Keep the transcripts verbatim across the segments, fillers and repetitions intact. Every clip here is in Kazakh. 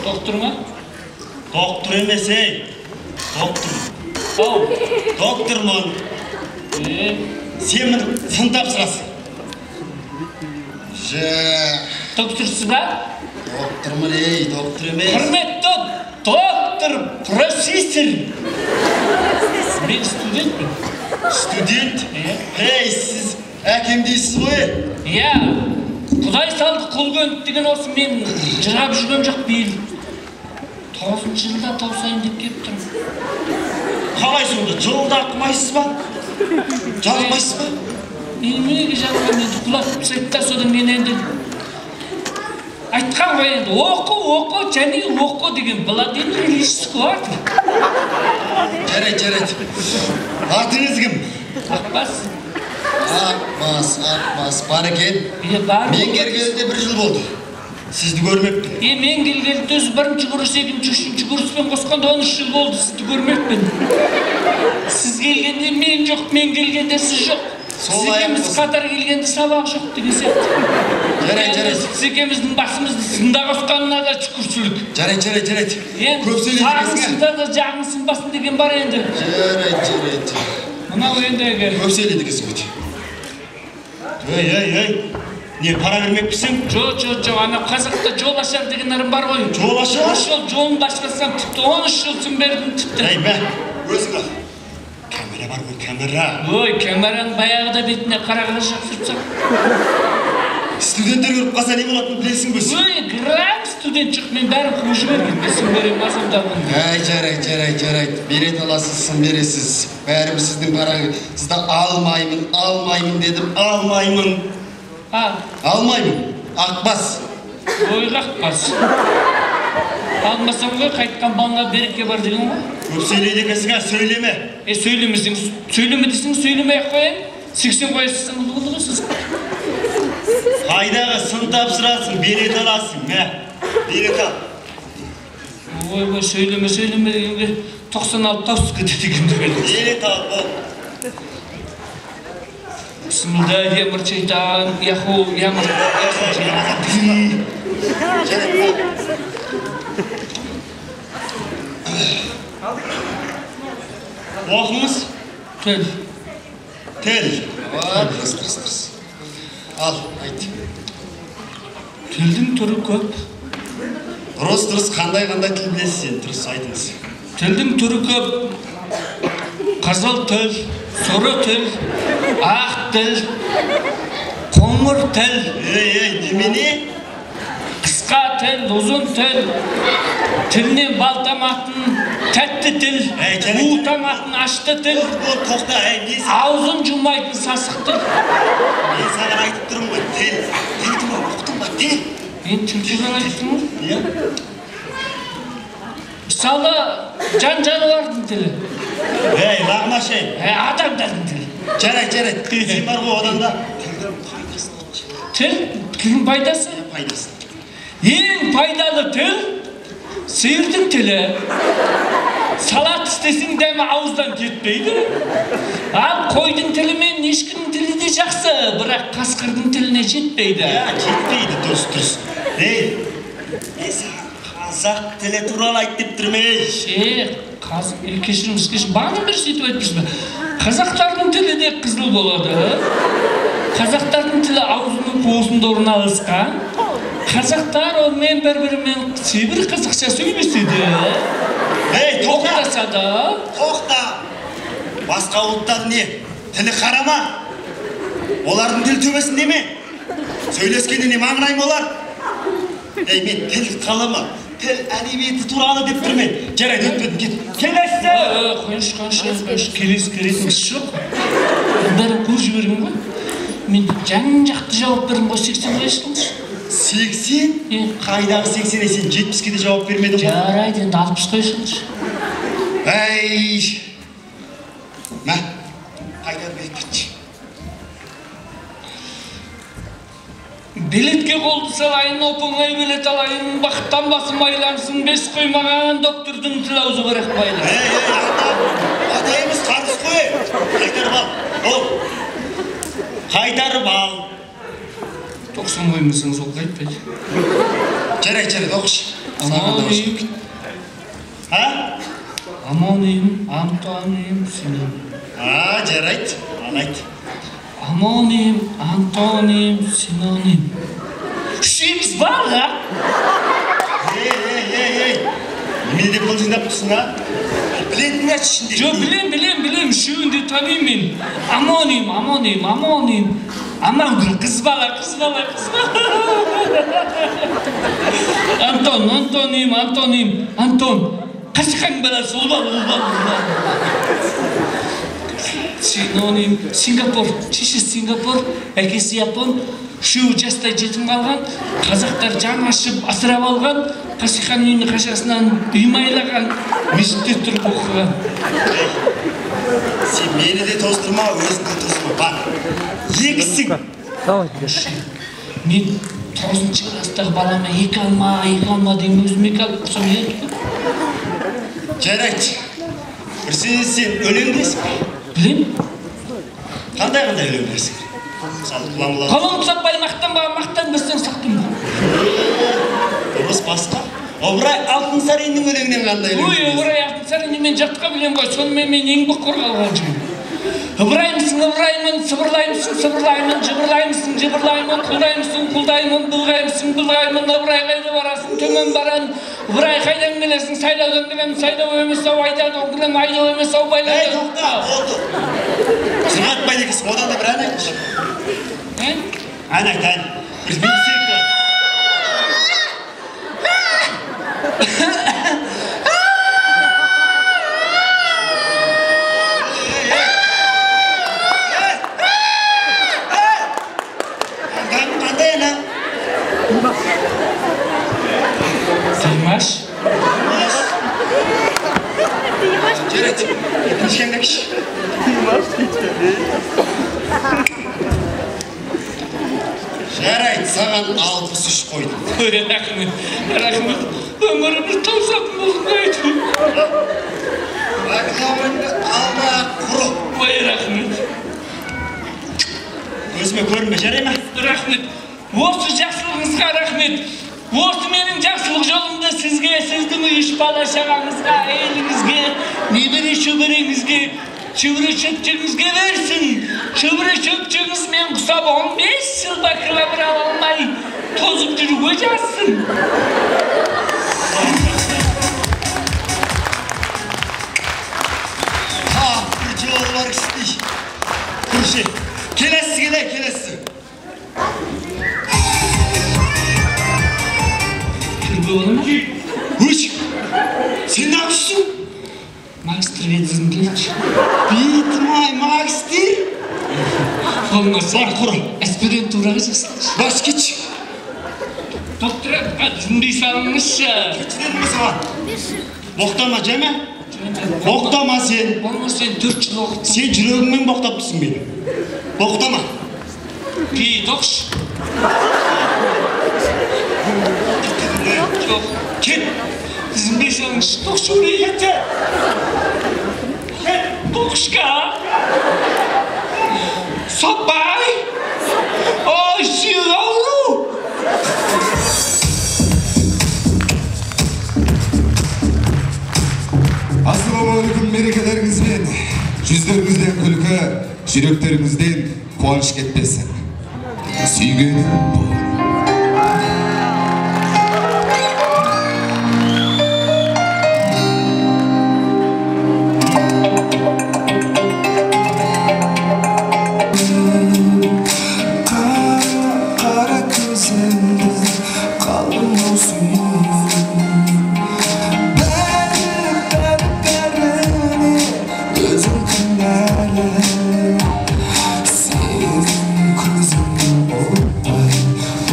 Доктор ма? Доктор емес, ей. Доктор. Ау. Доктормын. Е, Сен мені сын тапсырасың. Же. докторсыз ба? Доктормын, ей, доктор емес. Құрметті доктор, профессор. Мен студентпін. Студент? Е. Ей, сіз әкем дейсіз ғой? Иә. Құдай салды қол көнді деген осы мен жырап жүрген жоқ биыл. тоғызыншы жылда тауысайын деп келіп тұрмын. Қалай сонда? Жылда ақымайсыз ба? Жалмайсыз ба? Неге жалмайм енді құлатып тастайды, содан мен енді айтқан ғой енді оқу, оқу, және оқу деген владимировичский аты. Жарайды, жарайды. Атыңыз кім? Ақбас. Ақбас, Ақбас, бар екен. Е, бар. Мен келгенде бір жыл болды. Сізді көрмеппін. Е, мен келгенде өзі бірінші курс, екінші, үшінші курспен қосқанда он үш жыл болды, сізді көрмеппін. Сіз келгенде мен жоқ, мен келгенде сіз жоқ. Сіз екеуміз қатар келгенде сабақ жоқ деген сияқты. Жарайды, жарайды. Сіз екеуміздің басымызды сында қосқанына да шүкіршілік. Жарайды, жарайды, жарайды. Енді сағынсында да жағың сынбасын деген бар енді. Жарайды, жарайды. Мынау ендегі. Көп сөйледіңіз ғой. Ей, ей, ей. Не, пара бермекпісің? Жо, жо, жо, ана қазақта жол ашар деген ырым бар ғой. Жол ашар? Жол, жолын ашқансам тіпті он үш жылсын бердім тіпті. Ей, бә, өзің ал. Камера бар ғой, камера. Ой, камераның баяғыда бетіне қарағыра жақсыртсақ. Студенттер көріп қалса не болатынын білесің бе? Ой, грам студент жоқ, мен бәрін қуып жіберген. Бесін берем, азамдамын. Ай, жарайды, жарайды, жарайды. Берет аласыз, сын бересіз. Бәрібір сіздің параңыз. Сізді алмаймын, алмаймын дедім, алмаймын. А, Алмаймын. Ақбас. ой, Ақбас. Алмасам ғой, қайтқан балыңа береке бар деген ғой. Көп сөйлейді екенсің, сөйлеме. Е, сөйлемесең, сөйлеме десең, сөйлемей-ақ қояйын. сексен қоясың, ұлы ғой сіз. Қайдағы сын тапсырасың, берет аласың, мә. Берет ал. Ой, ой, сөйлеме, сөйлеме дегенге тоқсан алты тауысып кетеді екен деген. Берет ал, бол. Бисмилlah диамыр шайтан, яху, ямыр. Оқыңыз? Тел. Тел. Дұрыс, дұрыс, дұрыс. Ал, айт. Тілдің түрі көп. Дұрыс, дұрыс, қандай-қандай тіл білесіз сен, дұрыс айтыңыз. Тілдің түрі көп. Қызыл тіл, сұры тіл, ақ тіл, қоңыр тіл. Ей, ей, немене? Қысқа тіл, ұзын тіл, тілінен бал таматын тәтті тіл, у таматын ашты тіл, Бол, тоқта, ей, не сен? аузын жумайтын сасық тіл. Мен саған айтып тұрмын ғой, тел. Тілді ма, ұқтың ба, тел? Мен тіл туралы айттым ғой. Не? Мысалы, жан жануардың тілі. Ей, лағмаш, ей. Ә, адамдардың тілі. Жарайды, жарайды. Сен бар ғой одан да. Тілдің пайдасын айтшы. Тіл, тілдің пайдасы. Пайдасын. Ең пайдалы тіл сиырдың тілі. Салат істесең дәмі ауыздан кетпейді. Ал қойдың тілі мен ешкінің тілі де жақсы, бірақ қасқырдың тіліне жетпейді. Я, жетпейді, дұрыс, дұрыс. Ей, мен саған қазақ тілі туралы айт деп тұрмын, ей. Е, кешіріңіз, кешіріңіз, бағанадан бері сөйтіп айтып жүрсіз бе? Қазақтардың тілі де қызыл болады. Қазақтардың тілі аузының қуысында орналасқан. Қазақтар онымен бір-бірімен сибір қазақша сөйлеседі. Ей, тоқта! Тоқтаса Тоқта! Басқа ұлттар не? Тілі қарама? Олардың тіл төбесінде ме? Сөйлескенде не маңырайым олар? Ей, мен тіл қалама, тіл әдебиеті туралы деп тұрмын. Жарайды, өтпедім, кет. Келесі! Қойшы, қойшы, қойшы, келесі келетін кісі жоқ. Бәрін қуып жіберген ғой. Мен жан-жақты жауап бердім ғой, сексен қойшыңыз. Сексен? Қайдағы сексен, сен жетпіске де жауап бермедің ғой. Жарайды, енді алпыс қойшыңыз. Әй! Мә, қайдар беріп кетші. Билетке қолды салайын, оп-оңай билет алайын, бақыттан басым айлансын, бес қоймаған доктордың тіл аузы бірақ байлы. Ей, ей, ата, ата емес қарғыс қой. Қайтарып ал, ол. Қайтарып ал. тоқсан қоймасаңыз ол қайтпайды. Жарайды, жарайды, оқышы. Амоним. А? Амоним, Антоним, синоним. А, жарайт. Алайт. Амоним, Антоним, синоним. Шимс бар, а? Ей, ей, ей, ей. Неме деп бұл жинап тұрсың, а? Білетін әт ішінде. Жо, білем, білем, білем, үшеуінде танимын мен. Амоним, амоним, амоним. Амангүл, қыз бала, қыз бала, қыз бала. Антон, Антоним, Антоним, Антон. Қашқан баласы, ұл бала, ұл бала, ұл бала. Синоним, Сингапур, шешесі Сингапур, әкесі Япон. Үшеуі жастай жетім қалған, қазақтар жан ашып асырап алған, Қашиқан үйінің қашасынан үймайлаған, мешітте тұрып оқыған. Сен мені де тоздырма, өзіңді тоздырма. Бар, екісің. Мен тоғызыншы класстағы балама екі алма, екі алма деймін, өзім екі алып тұрсам еді. Жарайды. Бірсен сен өлең білесің бе? Білем? Қандай қандай өлең білесің? Мысалы, құламылар. Қалам тұсаппай мақтан ба, мақтан берсең сақтым ба? Дұрыс басқа. Ыбырай Алтынсариннің өлеңінен қандай өлең Ой, білесің? Ыбырай Алтынсариннен мен жатқа білем ғой, сонымен мен еңбек қорғалған жүрмін. Ыбыраймысың, ыбыраймын, сыбырлаймысың, сыбырлаймын, жыбырлаймысың, жыбырлаймын, құлдаймысың, құлдаймын, былғаймысың, былғаймын, Ыбырай қайда барасың, төмен барам. Ыбырай қайдан келесің, сайлаудан келем, сайлау емес ау, айдаудан келем, айдау емес ау, Әй, байлаудан. тоқта, болды. Сыңат байдекесің, одан да бір ән айтшы. Ән айт, ән. Бір бейсек бар. Димаш? Жарайды. Екінші әндекші. Жарайды, саған алпыс үш қойдым. Ой, рахмет, рахмет. Өміріміз таусатын болсын айтып. Бақылауыңды алма құры. Ой, рахмет. Көзіме көрінбе, жарай ма? Рахмет. Осы жақсылығыңызға рахмет. Осы менің жақсылық жолымды сізге, сіздің үш бала шағаңызға, әйеліңізге, немере шөбереңізге, шөбере шөпшеңізге берсін. Шөбере шөпшеңізмен құсап он бес жыл бақылап алмай тозып жүруге жазсын. Ақ бір жолы бар кісі. Көрші, келесі келе, келесі. Үш, сен нағышсың? Магистр едізім келші. Бейтімай, магистр? Болмаса, Бар, құры. аспирантураға жасылшы. Бас кетші. Докторатқа жүндей салыңызшы. Кетшіден ме саған? Боқтама, жәме? Боқтама сен. Болмаса сен төрт жыл оқыттың. Сен жүрегіңмен боқтап тұрсың мені. Боқтама. Кей, тоқш. Жоқ, Кет. сіздің бес алыңыз тоқш өрейі. Тоқшқа. Сопай. Ой, сүйі ауру. Ассалаумағалейкум, мерекелеріңізбен, жүздеріңізден күлкі, жүректеріңізден қуаныш кетпесін. Сүйгенім бол. Қара көзіңді қалың осың бәрі, бәрі, бәріне өзің кінәлі. Сенің көзіңнен оттай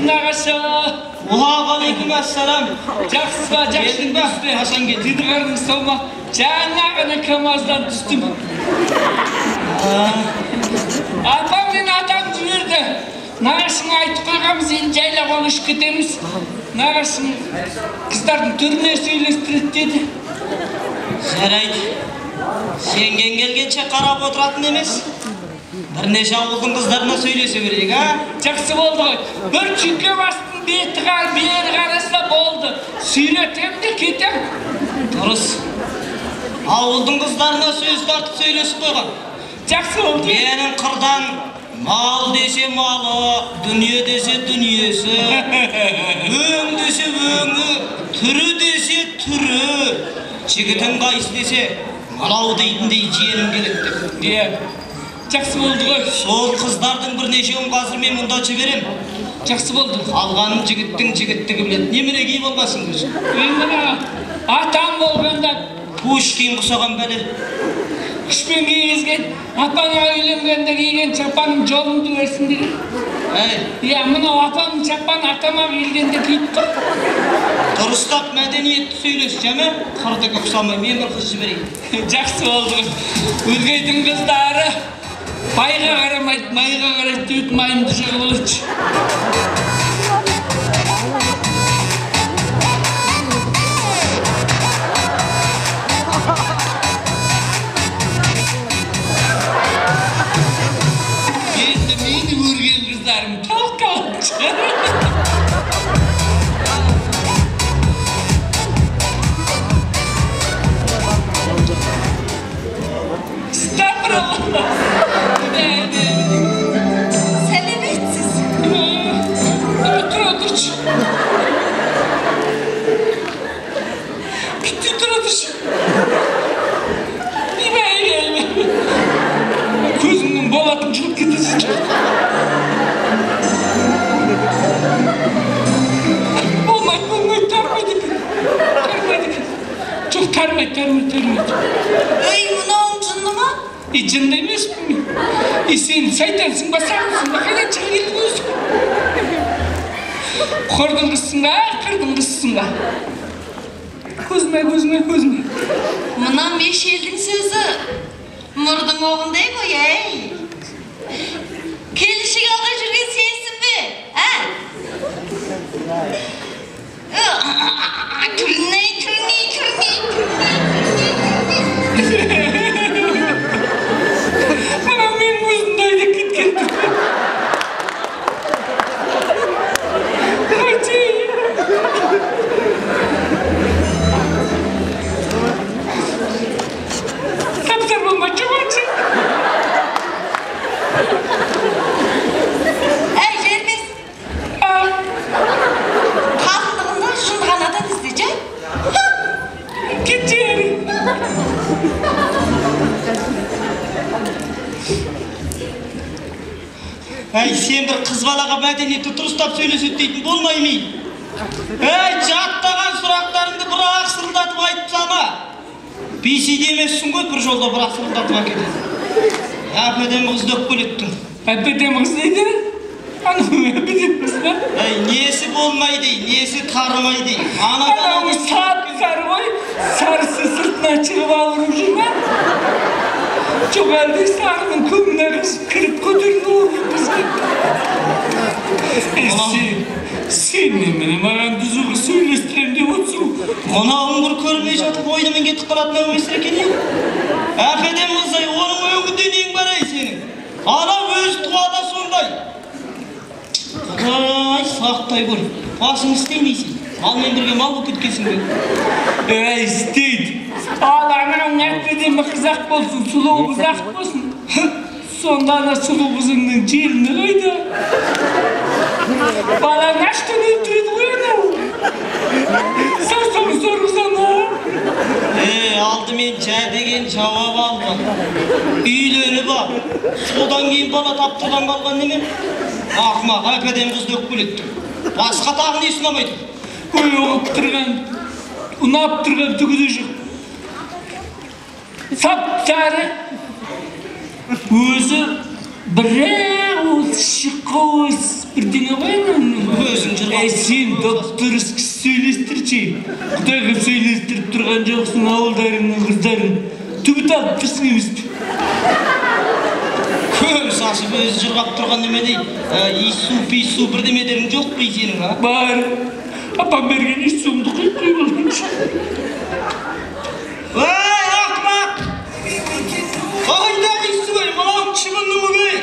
нағашы. Уағалейкум ассалам. Жақсы ба, жақсы Келдің ба? Қашан келдің? Дидіғардың сома. Жаңа ғана камаздан түстім. Апам мен атам жіберді. Нағашыңа айтып қойғанбыз, енді жайлап алып кетеміз. Нағашың қыздардың түріне сөйлестіреді деді. Жарайды. Сенген келгенше қарап отыратын емес. Бірнеше ауылдың қыздарына сөйлесе берейік, а? Жақсы болды ғой. Бір чүйке бастың беті қар, бері қараса болды. Сүйретем де кетем. Дұрыс. Ауылдың қыздарына сөз тартып сөйлесіп қойған. Жақсы болды. Менің қырдан мал десе малы, дүние десе дүниесі, өң десе өңі, түрі десе түрі. Жігітің қайсы десе, мынау дейтіндей жиенім келеді деп. Иә. Жақсы болды ғой. Сол қыздардың бірнешеуін қазір мен мұнда жіберем. Жақсы болды. Алғанын жігіттің жігіттігі біледі. Немене киіп алғасын көз? Мына атам болғанда Пушкин құсаған бәле. күшпен кигізген, апаңа үйленгенде киген шапаның жолыңды өрсін деген. Әй, Иә, мынау апамның шапаны атама келгенде киіп тұр. дұрыстап мәдениетті сөйлес, жәме? Қырдығы ұқсамай, мен бір қыз жіберейін. Жақсы болды. Өргейдің қыздары байға қарамайды, майға қарайды деп майымды жығылыш. Енді мені өрген қыздарым талқаланшы. Сәлеметсіз. Тұра тұршы. Күтті тұра тұршы. Еме, еме, еме. Көзімнің болатын жылып кетесің. Болмайды, болмайды, тармайды. Тармайды. Жоқ, тармайды, тармайды, тармайды. Ей, мынауың жынды ма? И жынды емеспін мен. И сен сайтансың ба, сағынсың ба, қайдан шыға келдің өзің? Қордың қызсың ба, қырдың қызсың ба? Көзіме, көзіме, көзіме. Мына мешелдің сөзі мұрдың оғындай ғой, әй. Келішік алға жүрген сенсің бе, ә? Түріне, түріне, түріне, түріне. Мына мен өзімдайды кеткен. Таптар болма, чуғаншы. Әй, жермес. Қалындығында шындыған адам ізде, жай. Кет жері. Әй, сен бір қыз балаға мәдениетті тұрыстап сөйлесет дейтін болмай ме? Әй, жаттаған сұрақтарыңды бір ақсырылдатып айтып сама. Бесейде емессің ғой, бір жолда бір ақсырылдатып әкетеді. Әпеден қызды өкпелеттің. Әпедем қыз дейді? Ану, әпедем қыз ба? Әй, несі болмай дей, несі тарымай дей. Анау сары сары ғой, сарысы сыртына шығып алырып жүр ма? Жоқ әлде сарының көміне кіріп көтерін орын бізге. Сен, сен немене маған дүзігі сөйлестірем деп отырсың. Мынауың бір көрмей жатып ойнымен кетіп қалатын әуместір екен ең. Әпедем қызай, оның өңінде нең бар ай сенің? Ана өз туада сондай. Құдай сақтай көр, басың істемейсің. Малмен бірге мал болып кеткенсің бе? Әй, істейді. Ал анау әпедемі қызақ болсын, сұлу қызақ болсын. Сонда ана сұлу қызыңның желіні қайда? Балаң аштан өлтіреді ғой анау. Сарсаң сорғызана. Е, алдымен жә деген жауап алған. Үйленіп ал. Содан кейін бала таптырған қалған неме? Ақымақ, әпедем қызды өкпелеттің. Басқа тағы не сынамайды? Ой, оғып тұрған, ұнап тұрған түгіде жоқ. Сап-сары. Өзі бірақ ол шыққауыз бірдеңе ғой. Өзі Ey sen доп-дұрыс сөйлестірші. Құдайға сөйлестіріп тұрған жоқсың ауылдарыңның қыздарын. Түбіт алып тұрсың емес пе? Көм сашып өзі жырғап тұрған неме дейді. Ису, пису бірдемелерің жоқ қой сенің, а? Бар. Апам берген исуымды құйып қойып Ой, ақмақ! Қайда ису ей, мынау чымынның өгей!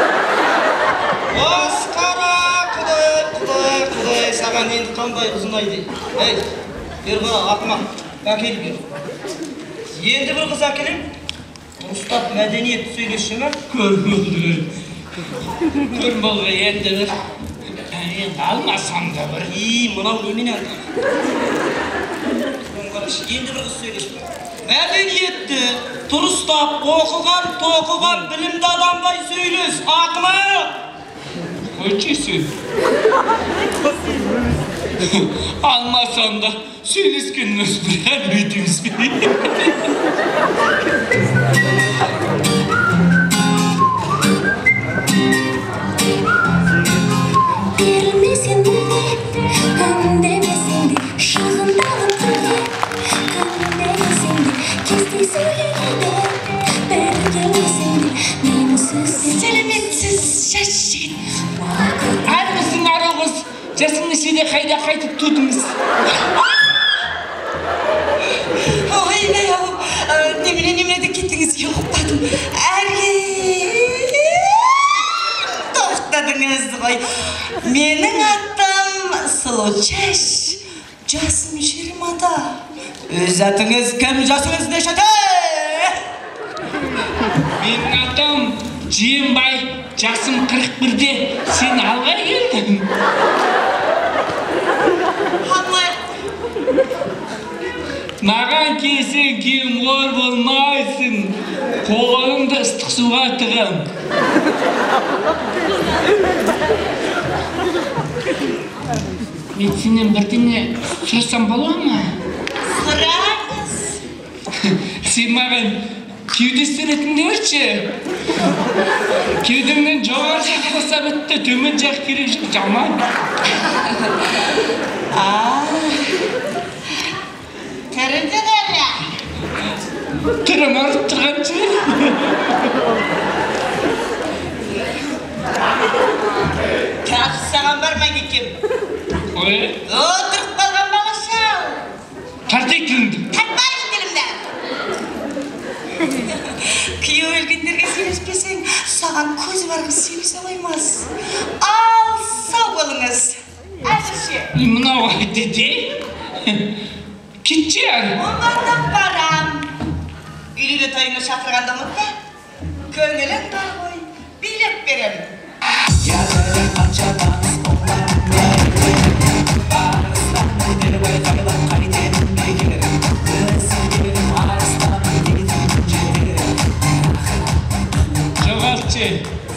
Масқара, құдай, құдай, құдай, саған енді қандай ұзынайды. Ей, бер қара, ақмақ, әкел бер. Енді бір қыз әкелем. Дұрыстап мәдениет сөйлеші ме? Көр болды. Көр болға енді бір. Енді алмасам да бір. И, мынау немен әлді? Енді бір қыз сөйлеші ме? Мәдениетті, дұрыстап оқыған, тоқыған, білімді адамдай сөйлес, ақмақ! Қойчы сөз. Алмасам да сөйлескенін өз бір әлбетіңіз бе? Берілмесен де, үндемесен де, шығындалып бірге, күндемесен де, кездей сөйлегенде, бәрі келмесен де, мені сөзсен. Сәлеметсіз жас жігіт. Әрмісің арығыз, жасың нешеде қайда қайтып тудыңыз? Ойбай ау, неміне немеде кеттіңізге ұқпадым. Әрге тоқтадыңыз ғой. Менің атым Сұлучаш, жасым жиырмада. Өз атыңыз кім, жасыңыз нешеде? Менің атам Жиенбай, жасым қырық бірде, сен алға келдің. Қалай? Маған келсең кейін қор болмайсың, қолыңды ыстық суға тығам. Мен сенен бірдеңе сұрасам бола ма? Сұраңыз. Сен маған кеуде суретіңді көрші. Кеудеңнен жоғары жақ болса бітті, төмен жақ керек жоқ, жаман. Түріңді дәрі. Түрім ұрып тұрған жер. Кәпсі саған бармай кеткем. Ой, Отырып қалған балаша. тартай тіліңді. Тартпаймын тілімді. Күйеу өлгендерге сөйлеспесең, саған көзі бар қыз сөйлесе қоймас. Ал сау болыңыз. Әзірше. Мынау айтты де. Кетші әлі. Оңғандап барам. Үйлі тойыңа шақырғанда ұмытпа. Көңілің бар ғой, билеп берем. Жоғалтшы.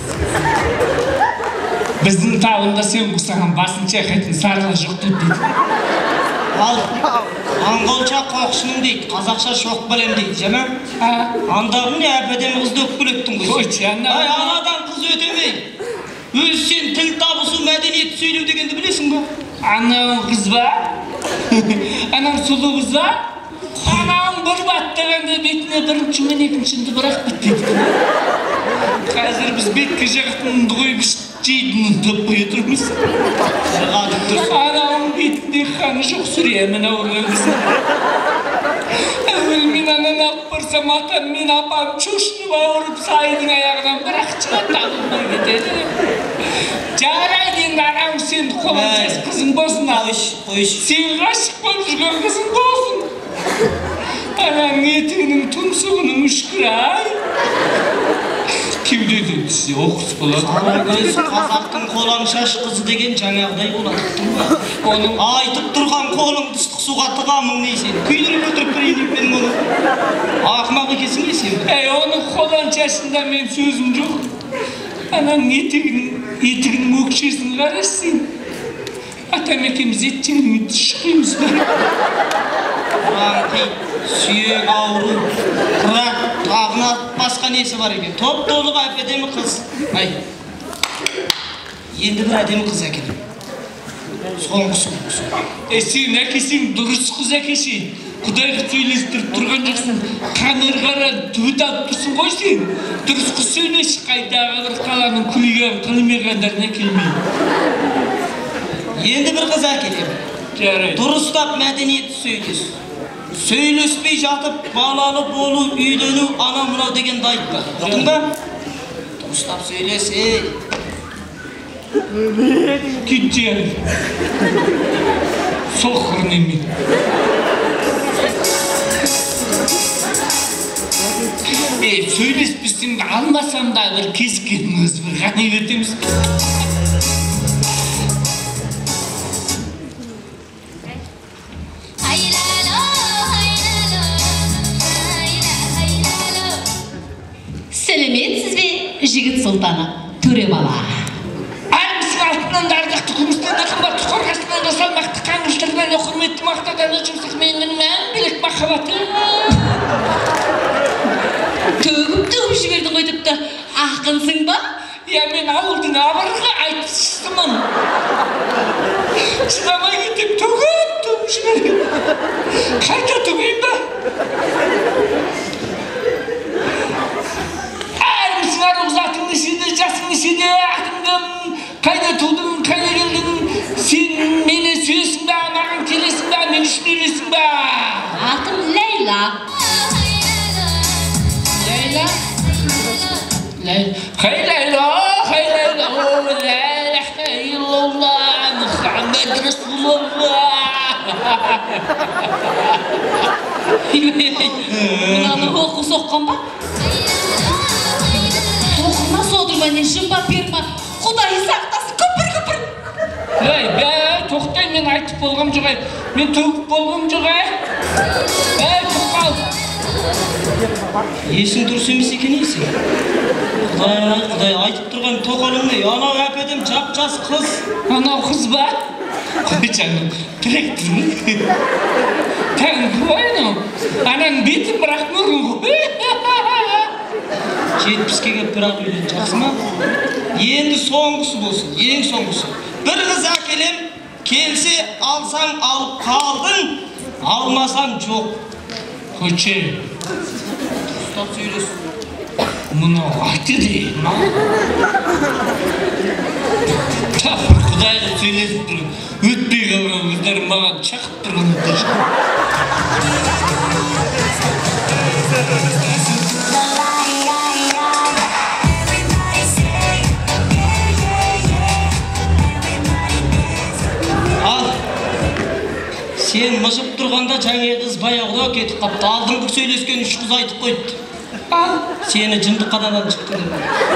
Біздің тауында сен құсаған басын чайқайтын сарыла жоқ дейді. Ал, аңғолша қоқшының дейді, қазақша шоқ білем дейді, жема? Андағын не әпедем қызды өкпілеттің ғой. Қойшы, ана. Ай, анадан қыз өтемей. Өз сен тіл табысу, мәдениет сөйлеу дегенді білесің ба? Анауың қыз ба? Анауың сұлу қыз ба? Анауың бір баттағанда бетіне бірінші мен екіншінді бірақ біттеді. Қазір біз бетке жағытынды қойып жейдін ұндап қой отырмыз. Анауың бетінде қаны жоқ сүре мен ауырған қызын. Әуел мен анан алып барсам атам мен апам шошынып ауырып сайдың аяғынан бірақ шығат алынбай кетеді. Жарайды енді анауың сенді қоланшас қызың болсын алыш. Сен ғашық болып жүрген қызың болсын. Анаң етігінің тұмсығының үшкірі ай. Кеудеден түссе оқыс болады. Сарагөз қазақтың қолаңшаш қызы деген жаңағыдай болады. Оның айтып тұрған қолыңды ыстық суға тығамын не сен. Күйдіріп өтіріп берейін мен оны. Ақымақ екенсің не сен? Әй, оның қоланшасында мен сөзім жоқ. Анаң етігінің өкшесін қарасын. Атам екеміз еттен шықпаймыз ба? Аңқи, сүйек ауру, бірақ тағына басқа несі бар екен. Топ толыға әпедемі қыз. Ай, енді бір әдемі қыз әкелем. соңғысы. Е, сен әкесің дұрыс қыз әкеші. Құдайды сөйлестіріп тұрған жақсың. Қаныр қара түбіт алып тұрсың ғой сен. Дұрыс қыз сөйлеші, қайдағы бір қаланың күлген қылмеғандарына келмей. Енді бір қыз әкелем. Жарайды. Дұрыстап мәдениетті сөйлес. Сөйлеспей жатып, балалы болу, үйлену, ана мынау дегенді айтпа. Ұқтың ба? Дұрыстап сөйлес, ей. Кетер. Соқыр неме. Е, сөйлеспесең де алмасам да бір кескеніңіз бір ғани өтеміз. Сәлеметсіз бе, жігіт сұлтаны, төре бала. Армысың алтыннан да ардақты күмістен де қымбат, қорғасынан да салмақты, қаңғыштардан да құрметті мақтадан да жұмсақ менің мәңгілік махаббаты. Төгіп-төгіп жібердің ғой тіпті, ақынсың ба? Я, мен ауылдың абырға айтысымын. Шыдамай кетіп, төгіп-төгіп жіберген. Қайта төгейін ба? Әрмісің ұзатың нешеде, жасың нешеде, атың кім, қайда тудың, қайда келдің, сен мені сүйесің ба, маған келесің ба, мен үшін өлесің ба? Атым Лейла. Лейла? Хай Лейла, хай Лейла, о, Лейла, Илаллах, Мұхаммед Расулаллах. Мынаны оқу соққан ба? Тоқына содырма, не жымба берма, Құдай сақтасын, көпір-көпір. Ей, бә, тоқтай, мен айтып болғам жоқ ай, мен төгіп болғам жоқ ай. Ей, тоқал. Есің дұрыс емес екен есің. Құдай, Құдай айтып тұрған тоқалыңны, анау әпедім жап-жас қыз. Анау қыз ба? Қой жаным, тіректің. Тәңгі ғой анау. Анаң бетін бірақ мөрін ғой. Жетпіске келіп бірақ үйлен, жақсы ма? Енді соңғысы болсын, ең соңғысы. Бір қыз әкелем, келсе алсаң алып қалдың, алмасаң жоқ. Көше. Ұстап сөйлесін. Мұны айты дейін, ма? Тапыр Құдайды сөйлесіп тұрып, өтпей қалған өздері маған шақып тұрған өтеші. Ал, сен мыжып тұрғанда жаңа қыз баяғыда кетіп қапты. Алдыңғы сөйлескен үш қыз айтып қойды. Ал, Сені жынды қададан шықты деп.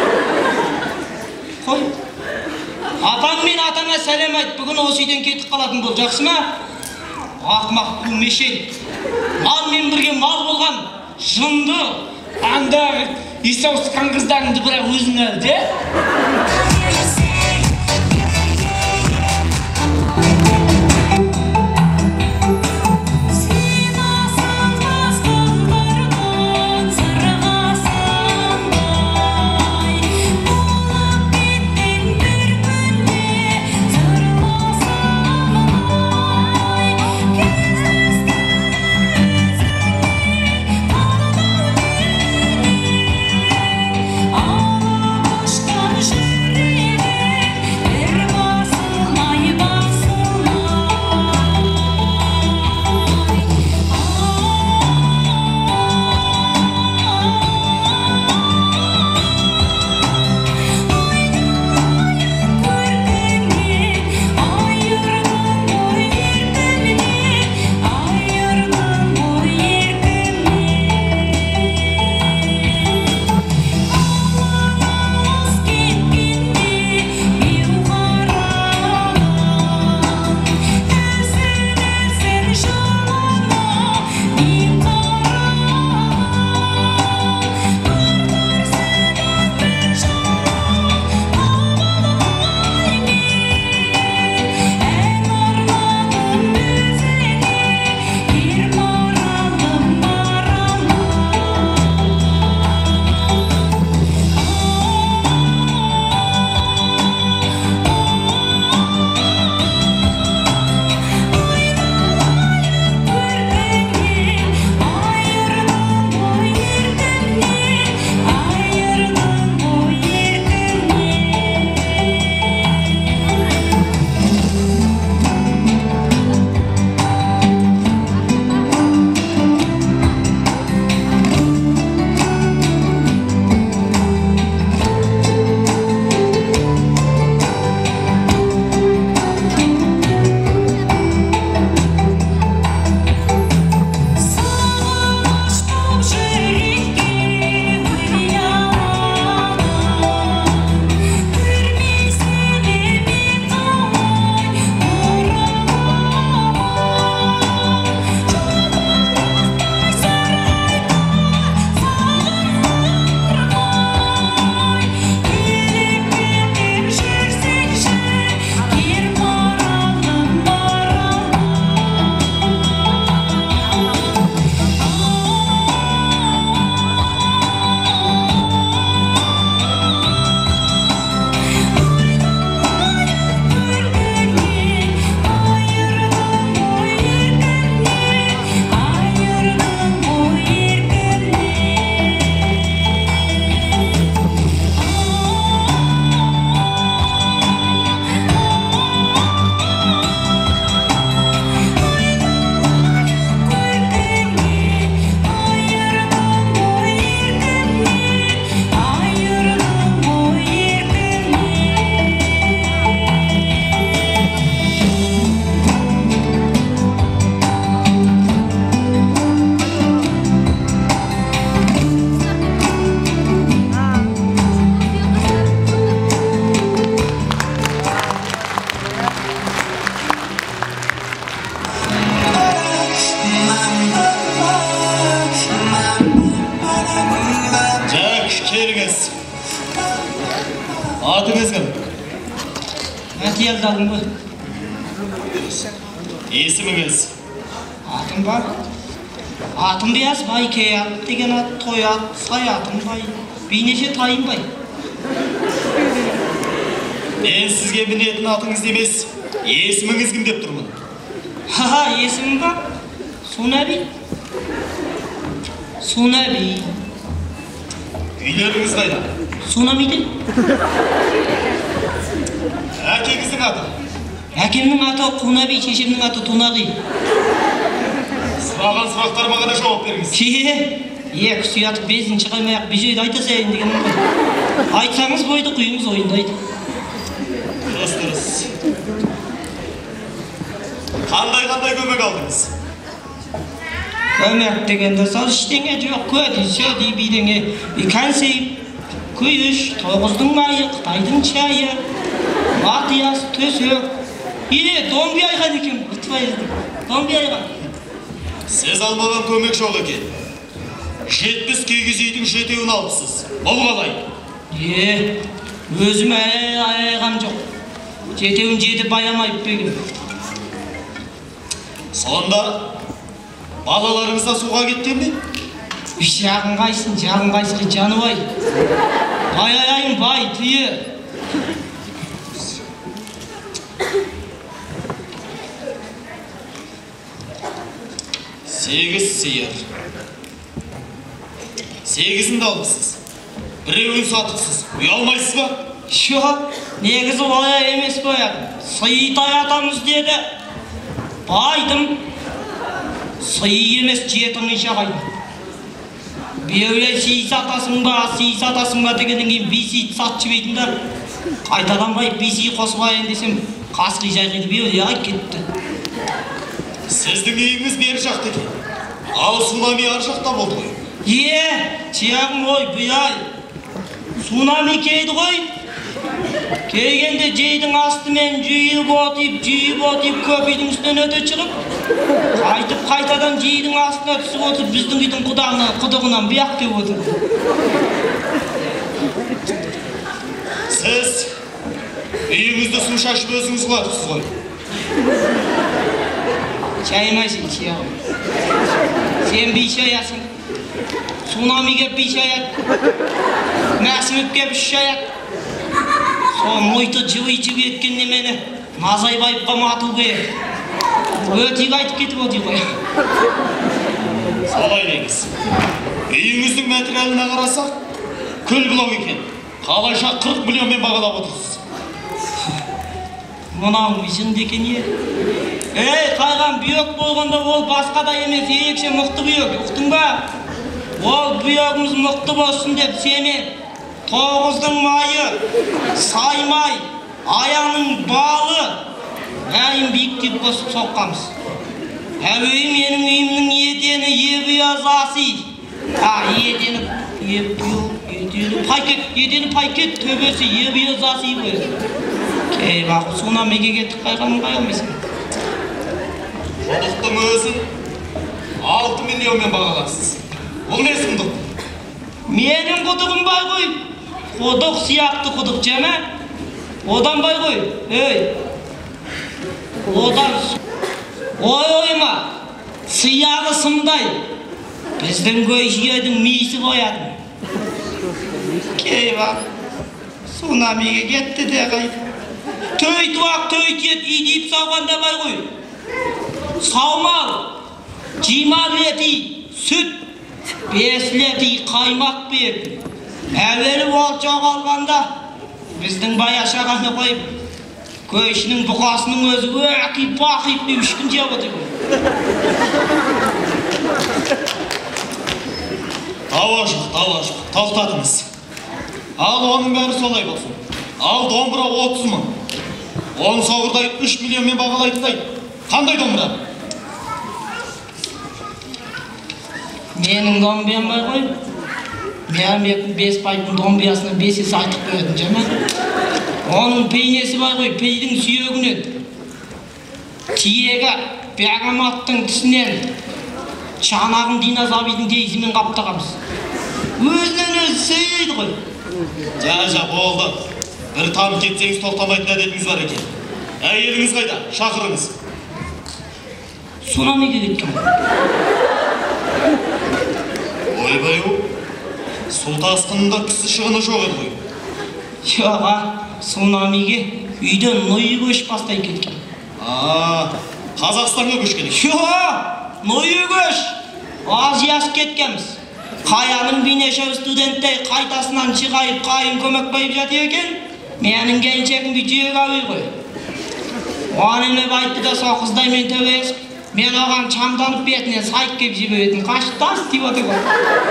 Қой. Атаң мен атаңа сәлем айт. Бүгін осы үйден кетіп қалатын бол. Жақсы ма? Ақмақ бұл мешел. Малмен бірге мал болған жынды. аңдағы есі ауысқан қыздарыңды бірақ өзің әл, де? Ağla başkan jüri Атыңыз кім? Мәтиялдадым ғой. Есіміңіз? Атым бар. Атым бияз бай, кей ат деген ат, той ат, сай атым бай. Бейнеше тайым бай. Мен сізге білетін атыңыз емес, есіміңіз кім деп тұрмын? Ха-ха, есімім бар. Сунаби. Сунаби. Үйлеріңіз қайда? Сунамиде. Әкеңіздің аты? Әкемнің аты Қунаби, шешемнің аты Тунағи. Сұраған сұрақтарыма ғана жауап беріңіз. Ке, екі сұятып бесінші қаймаяқ бежейді айта сайын дегенім ғой. Айтсаңыз бойды, құйыңыз ойындайды. Дұрыс, дұрыс. Қандай-қандай көмек алдыңыз? Көмек дегенде сол іштеңе жоқ, көді, сөді, бидеңе. Икансей, күйіш, тоғыздың майы, Қытайдың чайы, матияс, төсек. Е, домби айған екен, ұтпайды. Домби айған. Сіз алмаған көмек жоқ екен. Жетпіс кегіз үйдің жетеуін алыпсыз. Бұл қалай? Е, өзім айғам жоқ. Жетеуін жетіп баямайып бегім. Сонда балаларыңызда суға кеткен бе? Жағын қайсын, жағын қайсығы жаны бай. Бай-аяйын бай, түйе. Сегіз сиыр. Сегізін де алыпсыз. Біреуін сатыпсыз. Ұялмайсыз ба? Жоқ, негізі олай емес қояр. Сыйтай атамыз деді. Байдым. Сый емес жетің иша қайдым. Беулей сый сатасың ба, сый сатасың ба дегеннен кейін бейсейді сатшы бейтіндар. Қайтадан бай бейсей қосып айын десем, қасқи жайғыды беулей ай кетті. Сіздің үйіңіз бері жақты екен. Ал Сунами ар жақта болды ғой. Е, чияғым ой, бұяй. Сунами кейді ғой. Келгенде жейдің астымен жүйіп отып, жүйіп отып, көпейдің үстінен өте шығып, қайтып қайтадан жейдің астына түсіп отып, біздің үйдің құдығынан бұяқ кеп отыр. Сіз үйіңізді су шашып өзіңіз қыларсыз ғой. Шаймайсың, чияғым. Сен бейшаясың. Сунами кеп бейшаят. Мәсіміп кеп үш шаят. Сол мойты жывы-жывы еткенде мені Назай байыпқа матыл бе. Өтек айтып кетіп оты ғой. Солай деңіз. Үйіңіздің материалына қарасақ, күл блок екен. Қалайша қырық миллионмен бағалап отырсыз. Мұнау жынды екен е. Ей, қайған бүйек болғанда ол басқа да емес, ерекше мықты бүйек. Ұқтың ба? Ол бүйегіміз мықты болсын деп семен, тоғыздың майы, саймай, аяның балы, әйін биіктеп қосып соққамыз. Әуей менің үйімнің етені ебияз аси. А, етені, етені пайкет, етені пайкет, төбесі ебияз аси қойды. Кей бақы Сунамиге кеттік қайғанын қай алмайсың. Құдықтың өзін алты миллионмен бағалапсыз. Бұл не сұмдық? Менің құдығым бай ғой. Құдық сияқты құдық жеме. Одан бай ғой. Ей. Одан ой ойма. Сияғы сымдай. Біздің көйшиедің мейісі боядың. Кей бақ. Сунамиге кетті де қайды. Төйті бақ, төйті ет, идейіп сауғанда бай ғой. Саумал, жимар еті, сүт, бес лети қаймақ берді. Әуелі ол жоғалғанда біздің баяшағаны қойып, көйшінің бұқасының өзі өкіп бақып бе үш күн жеп отыр. Тавашық, тавашық, тоқтатыңыз. Ал оның бәрі солай болсын. Ал домбыра отыз мың. Он сауырдай үш миллионмен бағалайтындай. Қандай домбыра? Менің домбиям бар ғой. Мен бес байдың домбиясына бес есе айтып қоядым жама. Оның пейнесі бар ғой, пейдің сүйегінен. Тиегі Бәғаматтың тісінен шанағын динозаврдың дейсімен қаптағамыз. Өзінен өзі сөйлейді ғой. Жа-жа болды. бір танып кетсеңіз тоқтамайтын әдетіңіз бар екен. Әйеліңіз қайда? Шақырыңыз. Цунамиге кеткен. Ойбай-ау, су тасқынында кісі шығыны жоқ еді ғой. Жоға, цунамиге үйден Нойы көшіп бастай кеткен. А, Қазақстанға көшкен екен. Жоға, Нойы көш. Азиясып кеткенбіз. Қаяның бейнешеу студенттей қайтасынан шығайып қайын көмек байып жатыр екен. Менің келіншегім жүйеге ауы ғой. Оған ілмеп айтты да сол қыздай мен төбесіп, мен оған шамданып бетіне сайып кеп жіберетін қаштас деп отыр ғой.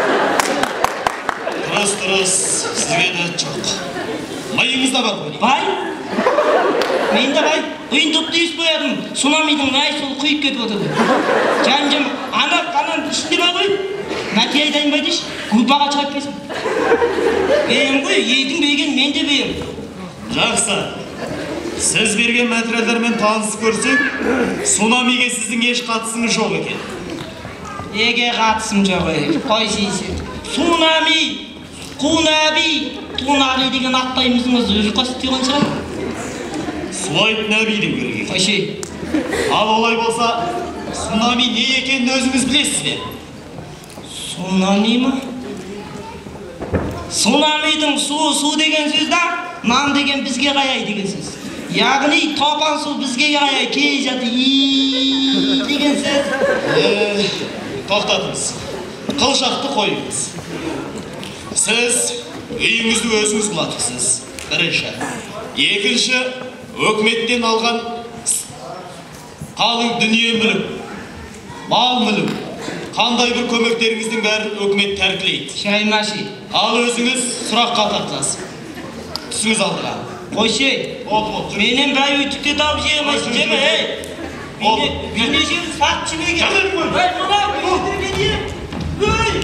Тұрыс, тұрыс, сізге де жоқ. Майыңыз да бар ғой. Бай? Мен де бай, үйін тұпты ес боядым. Цунамидің мәй сол құйып кетіп отыр ғой. Жан-жан, анақ қанан ішінде бай ғой. Мәте айдайын бай дейші, күлпаға шығап кесім. Бейім ғой, едің бейген мен де бейім. Жақсы. Сіз берген материалдармен танысып көрсек, цунамиге сіздің еш қатысыңыз жоқ екен. Еге қатысым жоқ ей, қой сейсен. Цунами, Қунаби, Тунаби деген аттаймызыңыз өзі қосып деген шығар. Суайт Наби деп көрген. Қойшей. Ал олай болса, цунами не екенін өзіңіз білесіз бе? Цунами ма? Цунамидің суы су деген сөз да, нан деген бізге қаяй деген сөз. Яғни топан су бізге қаяй кей жаты ии деген сөз. Тоқтатыңыз. Қылшақты қойыңыз. Сіз үйіңізді өзіңіз құлатырсыз. Бірінші. Екінші, өкіметтен алған қалың дүние мүлік, мал мүлік, қандай бір көмектеріңіздің бәрін өкімет тәркілейді. Шаймаши. Ал өзіңіз сұраққа тартасыз. Түсіңіз алдыға. Қойшей. Менен бәй өйтікте тауып жемайсың, жеме, ей. Бейне жем сақ жемеге. Жалын ғой. Бәй, мұна, өйтіктерге дейім. Өй!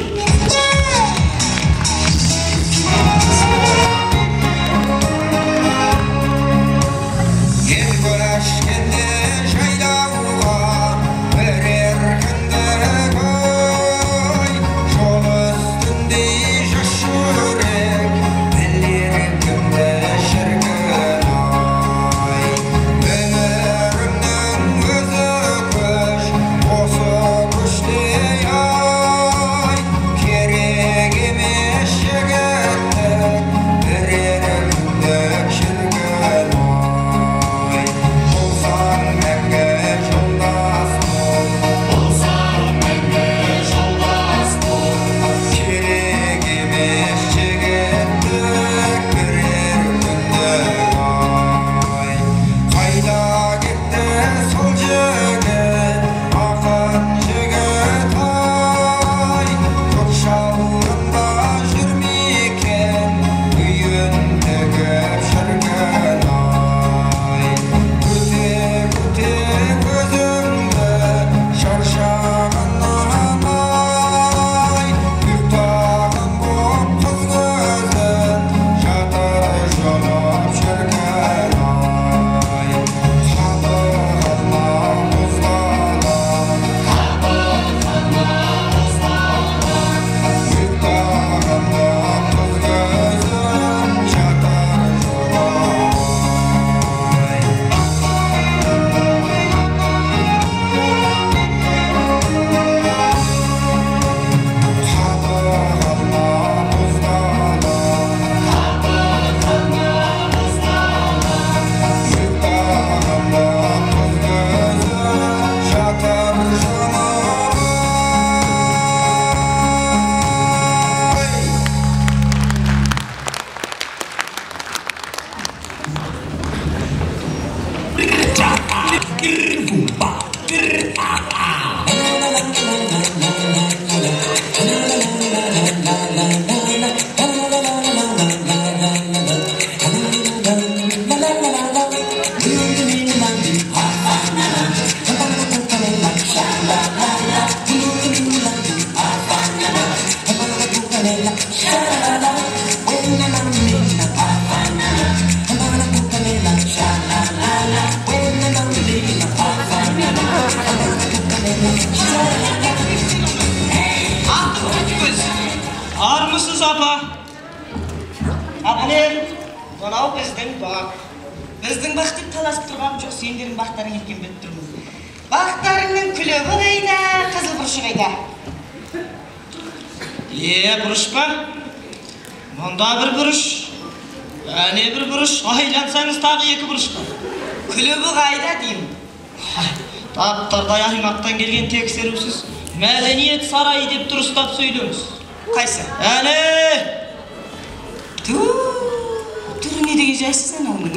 Armısız apa? Abone, Мынау біздің бақ. Біздің бақ деп таласып тұрғаным жоқ, сендердің бақтарың екен біліп тұрмын. Бақтарыңның күлөбі қайда, қызыл бұрышы қайда? Е, бұрыш па? Мұнда бір бұрыш, әне бір бұрыш, айлансаңыз тағы екі бұрыш па? Күлөбі қайда деймін. Таптардай аймақтан келген тексерусіз мәдениет сарайы деп дұрыстап сөйлеңіз. Қайсы? Әне! Ту, түрі не деген жайсыз анауның?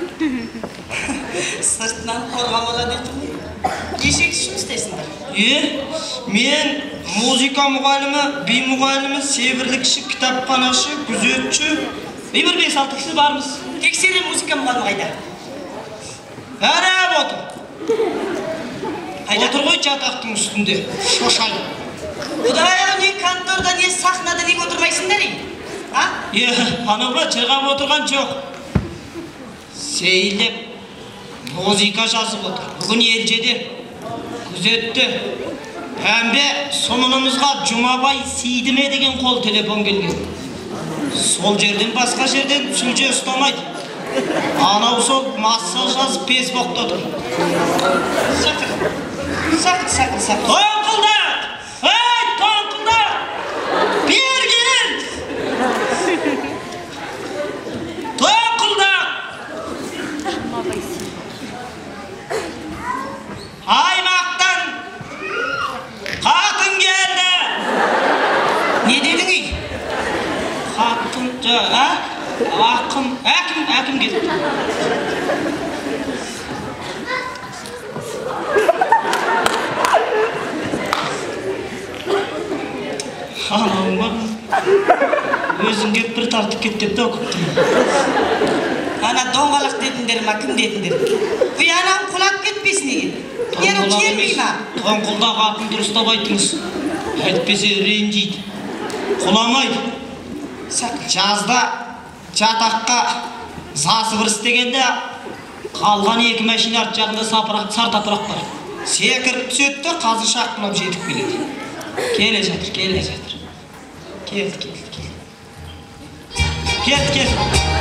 Сыртынан қорғамала дейтін ғой. Ешек үшін істейсіңдер? Е, мен музыка мұғалімі, би мұғалімі, себірлікші, кітапханашы, күзетші, бір бес-алты кісі бармыз. Тексерен музыка мұғалімі қайда? Әне отыр. Отыр ғой жатақтың үстінде, шошай. Құдай-ау, не конторда, не сахнада неге отырмайсыңдар ей? Е, анауға жырғап отырған жоқ. Сейілеп, музыка жазып отыр. Бүгін елжеде, күзетті. Әмбе сонынымызға Жұмабай Сейдіме деген қол телефон келген. Сол жерден басқа жерден сүлже ұстамайды. Анау сол массаж жазып Фейсбукта тұр. Сақыр, сақыр, сақыр, сақыр. Тоңқылдақ! Ай, тоңқылдақ! Берген! Тоңқылдақ! Аймақтан қатын келді! Не дедің ей? Қатын, ә? Ақым, әкім, әкім келді. Анауың ба? Өзің кеп бір тартып кет деп те өкіптім. Ана доңғалақ дедіңдер ма, кім дедіңдер? Бұй анам құлап кетпесін еген. Енің келмей ма? Тоңқылдақ атын дұрыстап айтыңыз. Әйтпесе ренжейді. Құламайды. Жазда жатаққа засы бір істегенде қалған екі машина арт жағында сар тапырақ бар. Секіріп түсетті, қазір шақпылап жетіп келеді. Келе жатыр, келе жатыр. Келді, келді, келді. Келді, келді.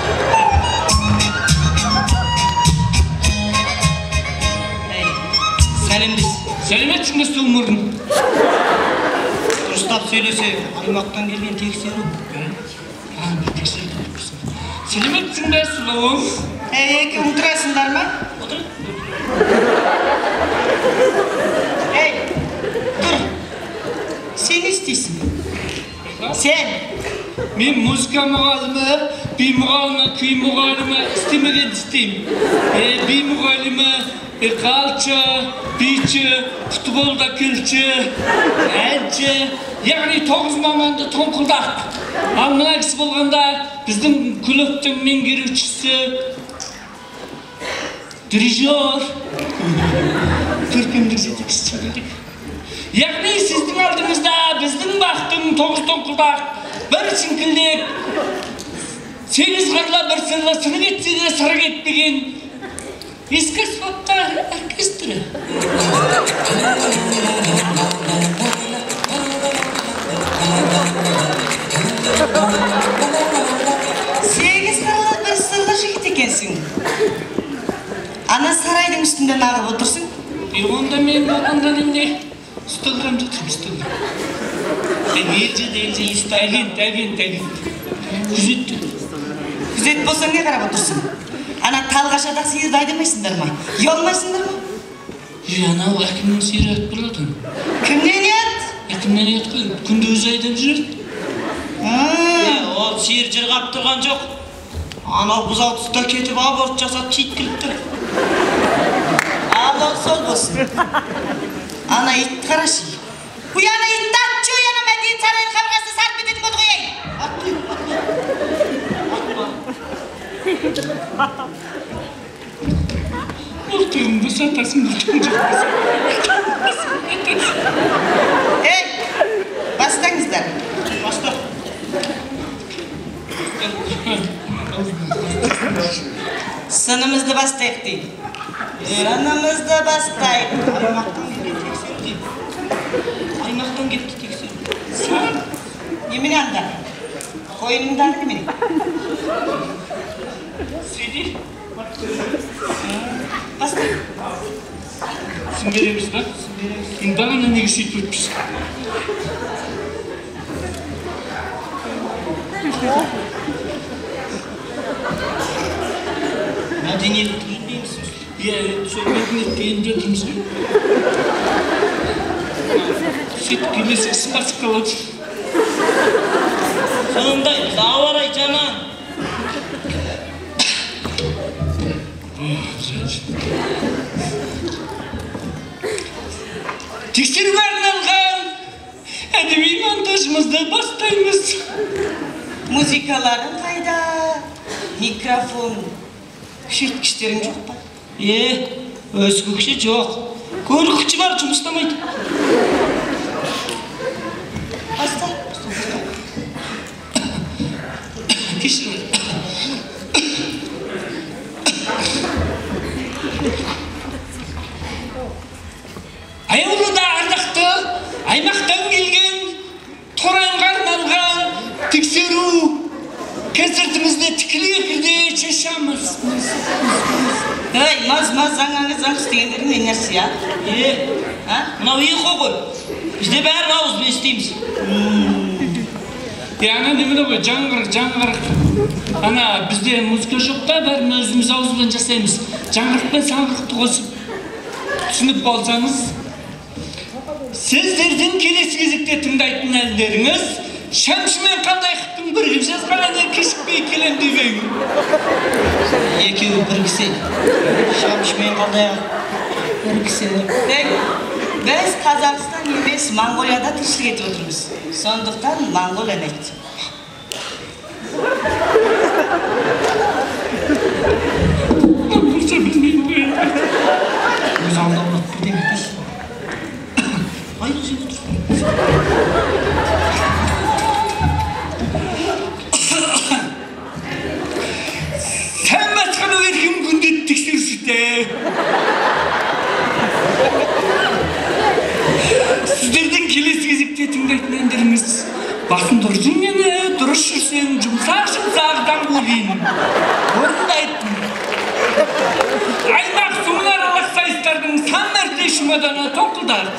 Сәлемдес. Сәлеметсің бе Сумырын? Дұрыстап сөйлесе, аймақтан келген тексеру. Сәлеметсің бе Сұлуым? Ей, кім тұрасыңдар ма? Отыр. Ей, тұр. Сен не істейсің? Сен? Мен музыка мұғалімі, би мұғалімі, күй мұғалімі істемеген істеймін. Би мұғалімі, қалчы, бийчі, футболда келчі, әнші, яғни тоғыз маманды тоңқылдақ. Ал мына кісі болғанда біздің күліктің меңгерушісі, дирижер, көркемдік жетекшісі керек. Яғни сіздің алдыңызда біздің бақтың тоғыз тоңқылдақ, бір сіңкілдек, сегіз қырлы бір сырлы сыны кетсе де сыры кетпеген ескі аспаптар оркестрі. Сегіз қырлы бір сырлы жігіт екенсің. Ана сарайдың үстінде нағып отырсың? Онда мен болғанда немде ұсталғам жатырмын, ұсталғам. Елжеді, елжеді, агент, агент, агент. Күзетті. Күзет болсаң не қарап отырсың? Ана талғашадақ сиырды айдамайсыңдар ма? Ұялмайсыңдар ма? Е, анау әкімнің сиыры ат болатын. Кімнен ет? Әкімнен ет қой, күнді өзі айдап жүреді. Ол сиыр жырғап тұрған жоқ. Анау бұзау тұста кетіп аборт жасап шейткілікті. Ал ол сол болсын. Ана ит қарашы. Бұй ана итті атшы, ана мәдениет сарайын қабырғасына сарып кететін болды ғой ей. Бұлтығымды сатасың, бұлтығымды Ей, бастаңыздар. Баста. Сынымызды бастайық дейді. Сынымызды бастайық. Аймақтан келген тексеру дейді. Аймақтан кетті тексеру. Немене анда? Қойыныңдағы немене? Сиди. Баста. Сін береміз ба? Бағана неге сөйтіп өтпіз? Мәдениетті білмеймісіз? Иә, сол мәдениетті енді жатырмыз ғой. Сөйтіп келесі спасып қалады. Сондай, біз ауа райы жаман. Тексеруге арналған әдеби монтажымызды бастаймыз. Музыкаларың қайда? Микрофон. Күшейткіштерің жоқ па? Е, өскөкші жоқ. Көргікші бар, жұмыстамайды. Баста. Кешіріңіз. Аяулыда ардақты аймақтан келген Торанға арналған тексеру концертімізді тікелей эфирде шашамыз. Ей, маз-маз заңаңыз заң істегендердің не нәрсе, а? Е, мынау ұйқы ғой. Бізде бәрін ауызбен естейміз. Яғни немене ғой, жаңғыр, жаңғыр. Ана, бізде музыка жоқ та, бәрін өзіміз ауызбен жасаймыз. Жаңғырықпен саңғырықты қосып түсініп болсаңыз. Сіздердің келесі кезекте тыңдайтын әндеріңіз Шәмші мен Қалдаяқовтың бірігіп жазған әні кешікпей келем демеймін. Екеуі бір кісі. Шәмші мен Қалдаяқов бір кісі. Біз Қазақстан емес Монғолияда тіршілік етіп отырмыз. Сондықтан Монғол ән айт. Болса білмеймін ғой. Өз аңдауына бірден бітпейсіз. Айық жеп отырсың. Сән басқан өркем күнде тексерушіде. Сіздердің келесі кезекте тыңдайтын әндеріңіз басын дұрыс жеңгені, дұрыс жүрсең, жұмсақ-жұмсақ даңғолин. Орындайтын. Аймақ суынаралық сайыстардың сан мәрте шумаданы тоңқылдар.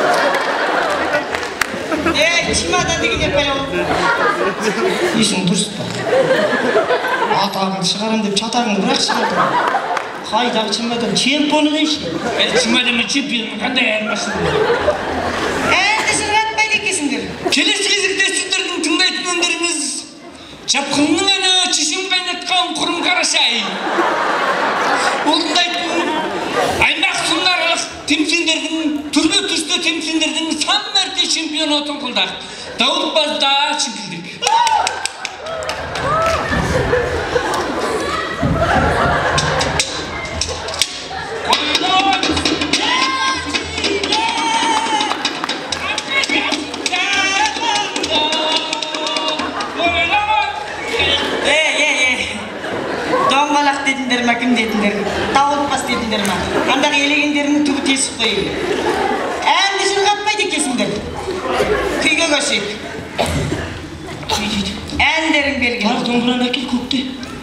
Ей, чемодан дегенде пәле ол. Есің дұрыс па? Атағыңды шығарам деп чатағыңды бірақ шығарды. Қайдағы чемодан? Чемпионы дейші. Чемодан мен чемпионның қандай айырмашылығы бар? Әнді жырғатпайды екесіңдер. Келесі кезекте сіздердің тыңдайтын әндеріңіз Жапқынның әні чешем қайнатқан құрым қарашай. Орындайтын аймақ суынаралық темсендердің, түрлі түсті темсендердің сан мәрте чемпионы тоңқылдақ. Дауылпазда шіңкілдік. Доңғалақ дедіңдер ма, кім дедіңдер? Дауылпаз дедіңдер ма? Қандағы елегендерінің түбі тесіп қойып. Әнді жырғатпайды екесіңдер. Күйге көшейік. Әндерің берген. Бар домбыраны әкел көкте.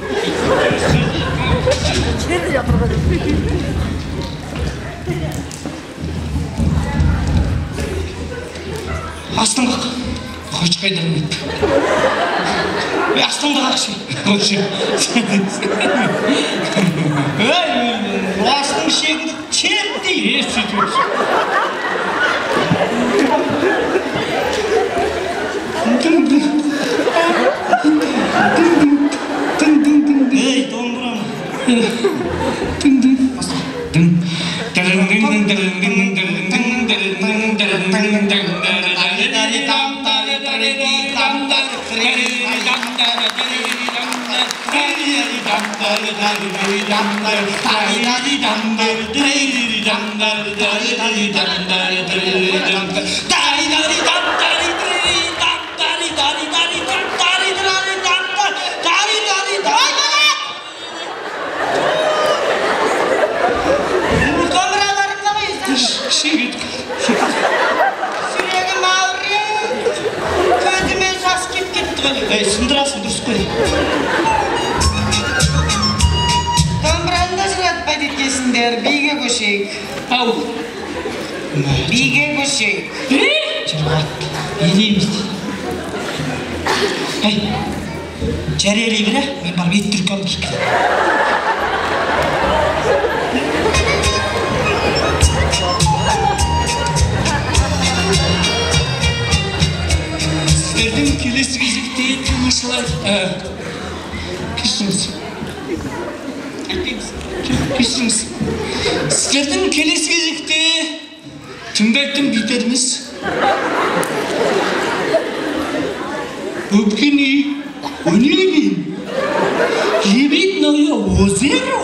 Астың қақ. Қош қайдан өтті. Астыңды қақшы. Қошы. Астың шегінді чеп дейді. Е, сөйтіп өтсін. Ей, домбыраны. Сүрегім ауырып, көзімен сасып кетіп кетті ғой. Ей, сындырасың дұрыс қой. келесіңдер, биге көшейік. Ау. Биге көшейік. Жырғат, елейміз дейді. Ай, жарелей біле, мен барып ет түрік алып киіп келемін. Сіздердің келесі кезекте тамашалар... Кешіріңіз. Кешіріңіз. Сіздердің келесі кезекте тыңдайтын битеріміз Евгений Онегин, Лебедное озеро.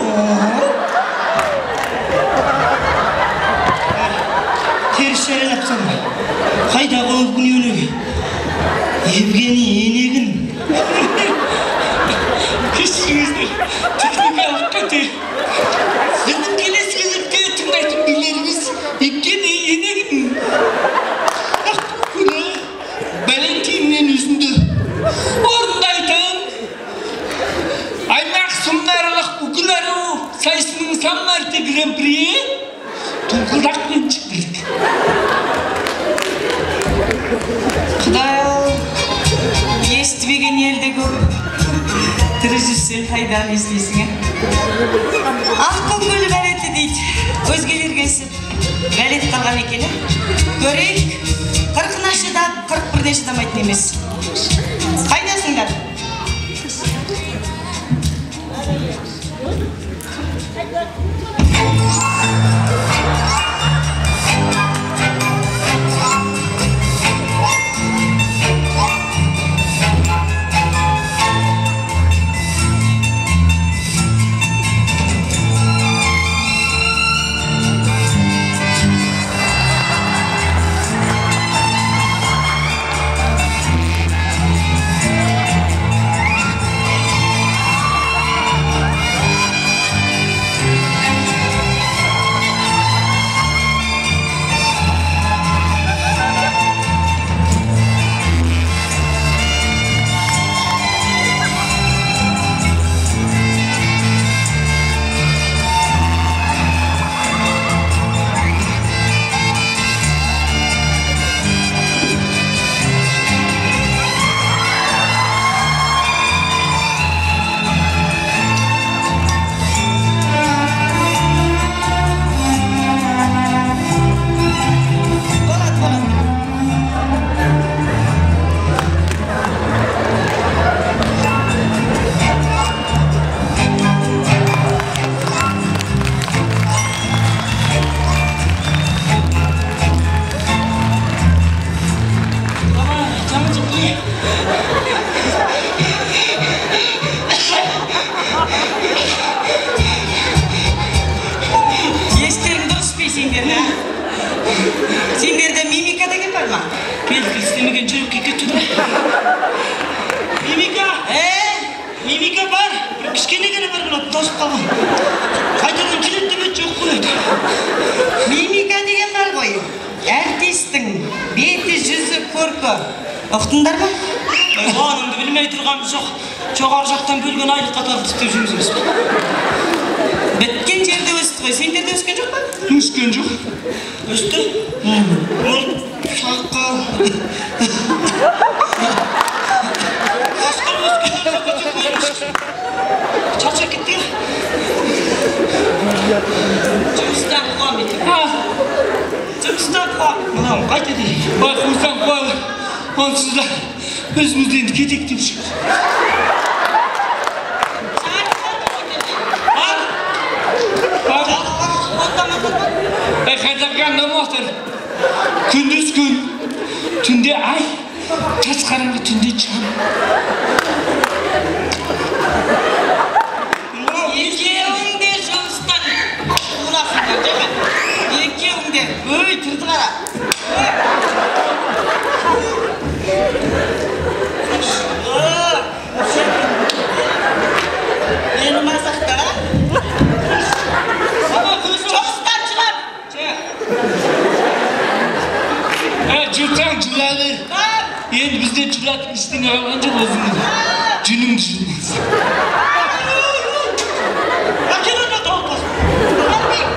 Теріс жарел апсам, қайдағы Евгений Онегин? Евгений Онегин. Кешіріңіздер, техникалық қате. Сіздердің келесі кезекте тыңдайтын билеріміз Евгений Онегин. Ақтың күні Валентиннен үзінді орындайтын аймақ сұмнарылық бүкілару сайысының сан мәрте гран-приі тұңғылдақпен шықтырдық. Құдай-ау, естімеген елде көп. Тірі жүрсең қайдан естейсің, ә? Ақ көңіл бәлеті дейді. Өзгелер кесіп, бәлет қалған екен, ә? Көрейік, қырқына шыдап, қырық бірде шыдамайтын емес. Қайдасыңдар? Сендерде мимика деген бар ма? Белгілі істемеген жүрекке кетті ғой. Мимика? Ә? Мимика бар. Бір кішкене ғана бар болады, тосып қалған. Қайтадан келеді деп жоқ қой. Мимика деген бар ғой. Әртістің беті, жүзі, көркі. Ұқтыңдар ма? Оныңды білмей тұрғанымыз жоқ. Жоғары жақтан бөлген айлық қатарды істеп жүрміз. Біткен жерде өсті ғой. Сендерде өскен жоқ па? Өскен жоқ. Өсті? Ол саққал. Асқал өскен жоқ көрміш. Чалша кетті. Жұмыстан қуам ете. Жұмыстан қуам. Мынау қайта дейін. Байқұмыстан қуам. Онсыз да өзімізден кетек деп шықты. Қайдағанда мұқтыр. Күндіз күн, түнде ай, тас қараңғы түнде чам. Екеуің де жұмыстан қуыласыңдар, жеме. Екеуің де, өй, тұрды қара. Мені мазақтар, а? Жұмыстан жылап! Жұртаң жылалыр. Енді бізде жылатын істің ағалған жоқ өзіңді. Жүніңді жылмыз. Әкелі оны тауып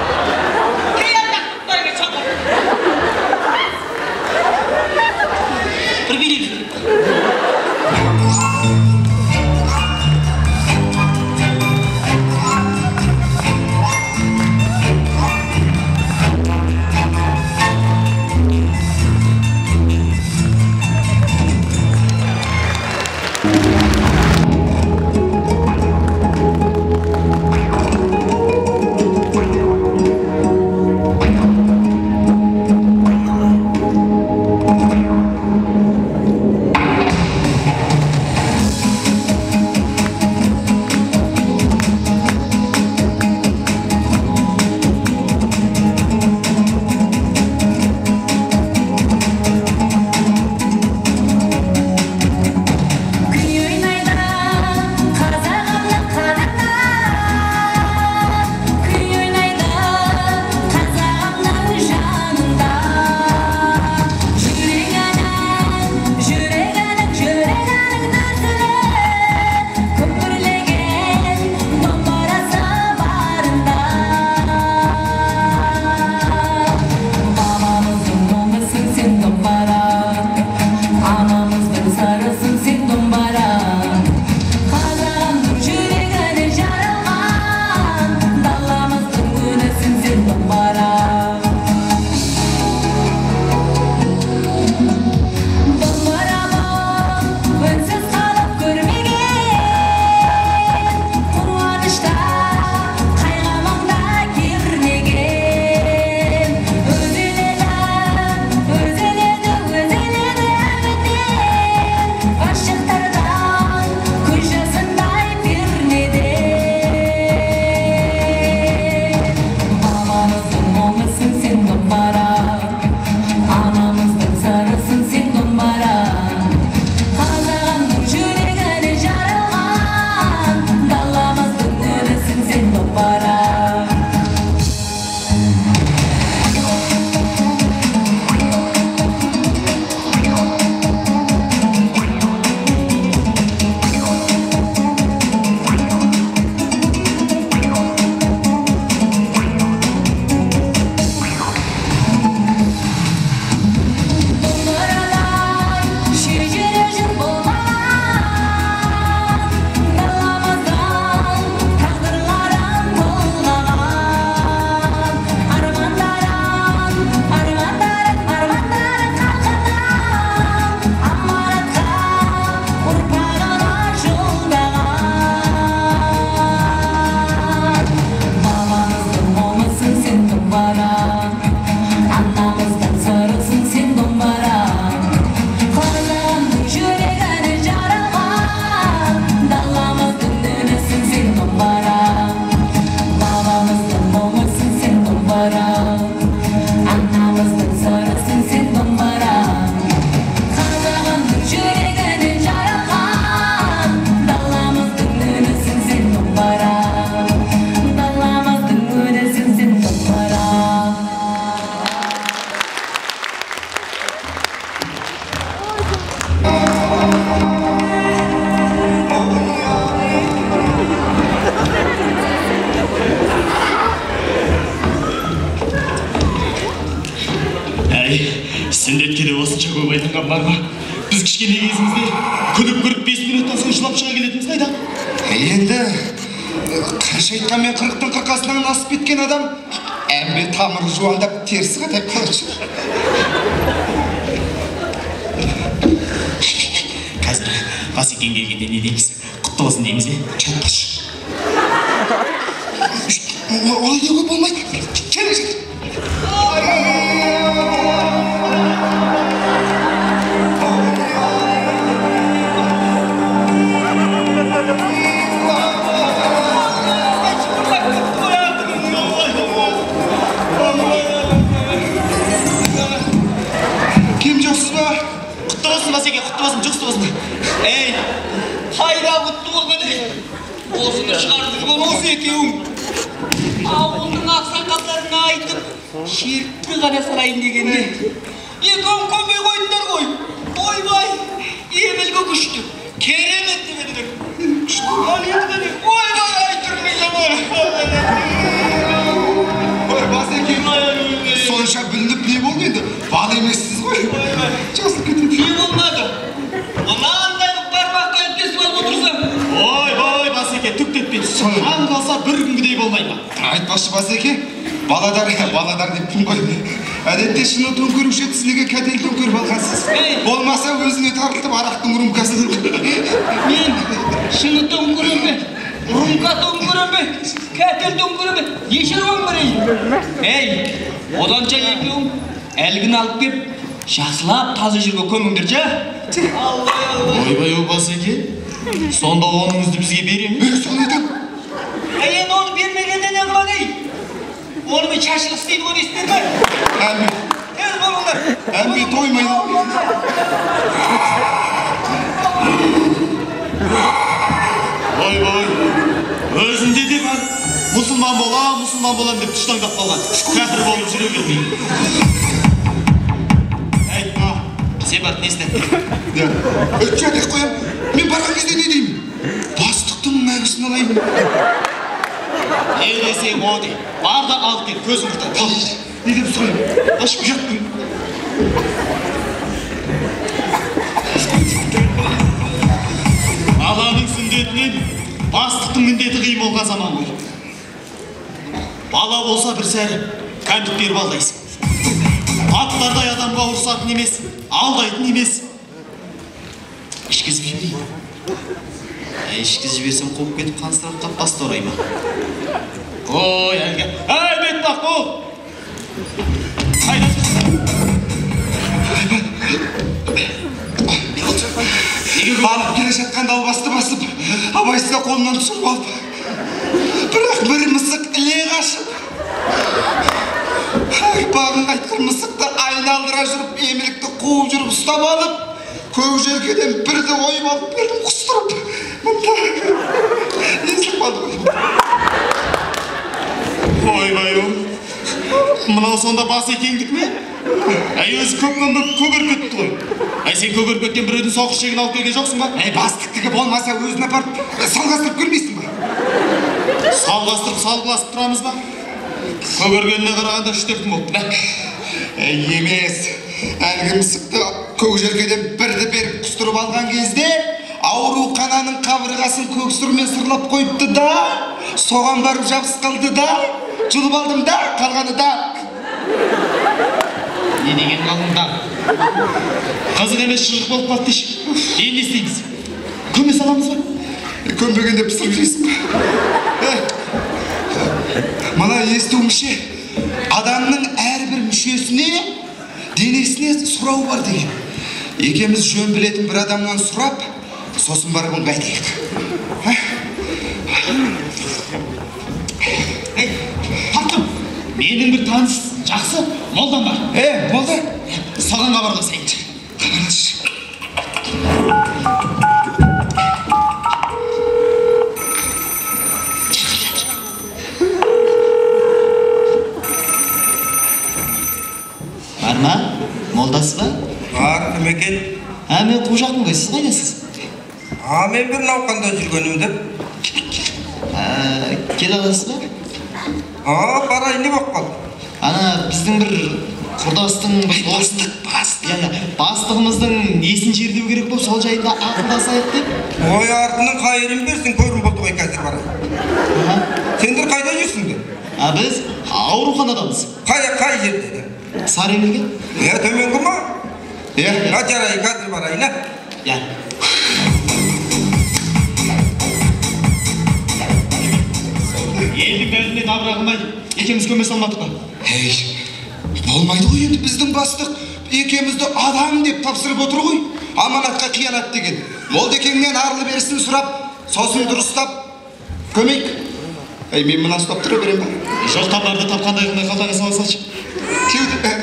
Әй, сүндетке де осынша көп айтылған бар ма? Біз кішкене кезімізде күліп күліп бес минуттан соң жылап шыға келетініміз қайда? Енді қанша айтқанмен қырықтың қырқасынан асып кеткен адам әмбе тамыры жуандап терісі қатайып қалар шығар. Қазір Басекең келгенде не дейміз? Құтты болсын дейміз бе? Кетпеш. Олай деуге болмайды. Келе жатыр. Кем жоқсыз ба? Құтты болсын Басеке, құтты болсын, жұқсы болсын. Ей, қайда құтты болған ей? Осыны шығарып жүрген осы екеуің. Ауылдың ақсақалдарына айтып, шертті ғана салайын дегенде. Екеуің көмей қойдыңдар ғой. Ойбай, емілгі күшті. Керемет демедіңдер. Күшті. Ойбай, айтырмайсам ой. Ой, Басеке, сонша бүлініп не болды енді? Бал емессіз ғой. Жасып кетеді. Не болмады? Мынандай бармаққа өткесіп алып отырсам. Ой-ой, Басеке, түк кетпейді. Таң қалса бір күнгідей болмай ма? Айтпақшы Басеке, баладар, баладар деппін ғой. Әдетте шыны төңкеруші тісіліге кәтел төңкеріп алғансыз. Болмаса өзіне тартылып арақтың рұмкасы. Мен шыны төңкерем бе? Рұмка төңкерем бе? Кәтел төңкерем бе? Неше руан берейін? Ей, оданша екеуің әлгін алып кеп, жақсылап таза жерге көміңдер, жа? Ойбай, о Басеке, сонда оныңызды бізге беремін. Мен соны айтам. Әйен оны бермегенде не қылады ей? Оны мен шашылық істейді ғой дейсіздер ме? Әмбе, Тез болыңдар. әмбе тоймайды. Ой-ой, өзінде де мен мұсылман болам, мұсылман болам деп тұштаңдап қалған. Кәпір болып жүре бермей. Айтма, сен барып не істедің? Өтші әдек қоям, мен барған кезде не деймін? Бастықтың мәгісін алайын. Не десең о де, бар да алып кел, көзің құртады. Не деп сұрайым? Ашып жаттым. Баланың сүндетінен бастықтың міндеті қиын болған заман ғой. Бала болса бір сәрі кәмдік беріп алдайсың. Аттардай адамға ұрсатын емес, алдайтын емес. Ішкізіп жіберейін. Ішкізіп жіберсем қоп кетіп қансырап қаппасты орай ма? Ой, әлгі. Әй, бетпақ бол! Қайда жүрсің? Барып келе жатқан далбасты басып, абайсызда қолынан түсіріп алып. Бірақ бір мысық іле қашып. Бағын қайтқан мысықты айналдыра жүріп, емілікті қуып жүріп ұстап алып, көк жеркеден бірді ойып алып бердім құстырып. Мұнда езіліп қалды ғой. Ойбай-ой, мынау сонда Басекеңдік ме? Әй, өзі көпкенді көгеркетті ғой. Әй, сен көгеркеттен біреудің соқыр шегін алып келген жоқсың ба? Әй, бастықтығы болмаса өзін апарып салғастырып көрмейсің ба? Салғастырып салғыласып тұрамыз ба? Көгергеніне қарағанда үш-төрт болыпты, да? Әй, емес. Әлгі мысықты көк жеркеден бірді беріп құстырып алған кезде аурухананың қабырғасын көксірмен сырлап қойыпты да, соған барып жабыс қалды да, жұлып алдым да, қалғаны да. Не деген қалыңда? Қызық емес шырық болып қалды деші. Енді не істейміз? Көме саламыз ба? Көмбегенде пісіріп жейсің ба? Мана естуімше, адамның әрбір мүшесіне, денесіне сұрау бар деген. Екеміз жөн білетін бір адамнан сұрап, сосын барып ыңғай дейік. Таптым, менің бір таныс жақсы молдан бар. Е, молда? Саған хабарласайыншы. Хабарласшы. Бар ма? Молдасы ба? Бар, кім екен? Ә, мен қожақпын ғой, сіз қайдасыз? А, мен бір науқанда жүргенімді. Ә, келе аласыз ба? А, барайын не болып қалды? Ана, біздің бір Құрдастың бастық, бастық. Иә, иә. Бастығымыздың несін жердеу керек болып, сол жайында ақылдасайық деп. Ой, артының қайырын берсін, көрін болды ғой қазір бара. Сендер қайда жүрсіңдер? А біз ауруханадамыз. Қай, қай жерде? Сарыөңірге. Е, төменгі ма? Иә, ә, жарай, қазір барайын, ә? Иә. Елдің бәріне дабырағымай, екеміз көме салмадық па? Ей, болмайды ғой енді біздің бастық екемізді адам деп тапсырып отыр ғой. Аманатқа қиянат деген. Молдекеңнен арлы берісін сұрап, сосын дұрыстап көмейік. Ей, мен мына ұстап тұра берем ба? Жоқ, табларды тапқандай қылмай қалтаға сала салшы. Кеуде.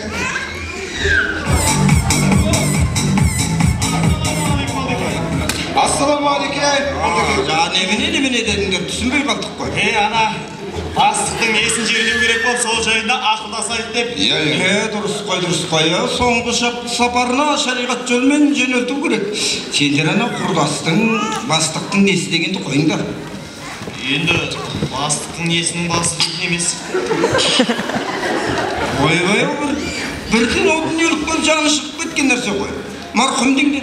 Ассаламағалейкум. Жаңа немене немене дедіңдер, түсінбей қалдық қой. Е, ана, бастықтың несін жерлеу керек болып, сол жайында ақылдасайық деп. Иә, иә. Е, дұрыс қой, дұрыс қой. Соңғы сапарына шариғат жолмен жөнелту керек. Сендер ана құрдастың, бастықтың несі дегенді қойыңдар. Енді бастықтың несінің басы дейтін емес. Ой-ой, бір бірден ол дүниеліктен жаны шығып кеткен нәрсе қой. Марқұм деңдер.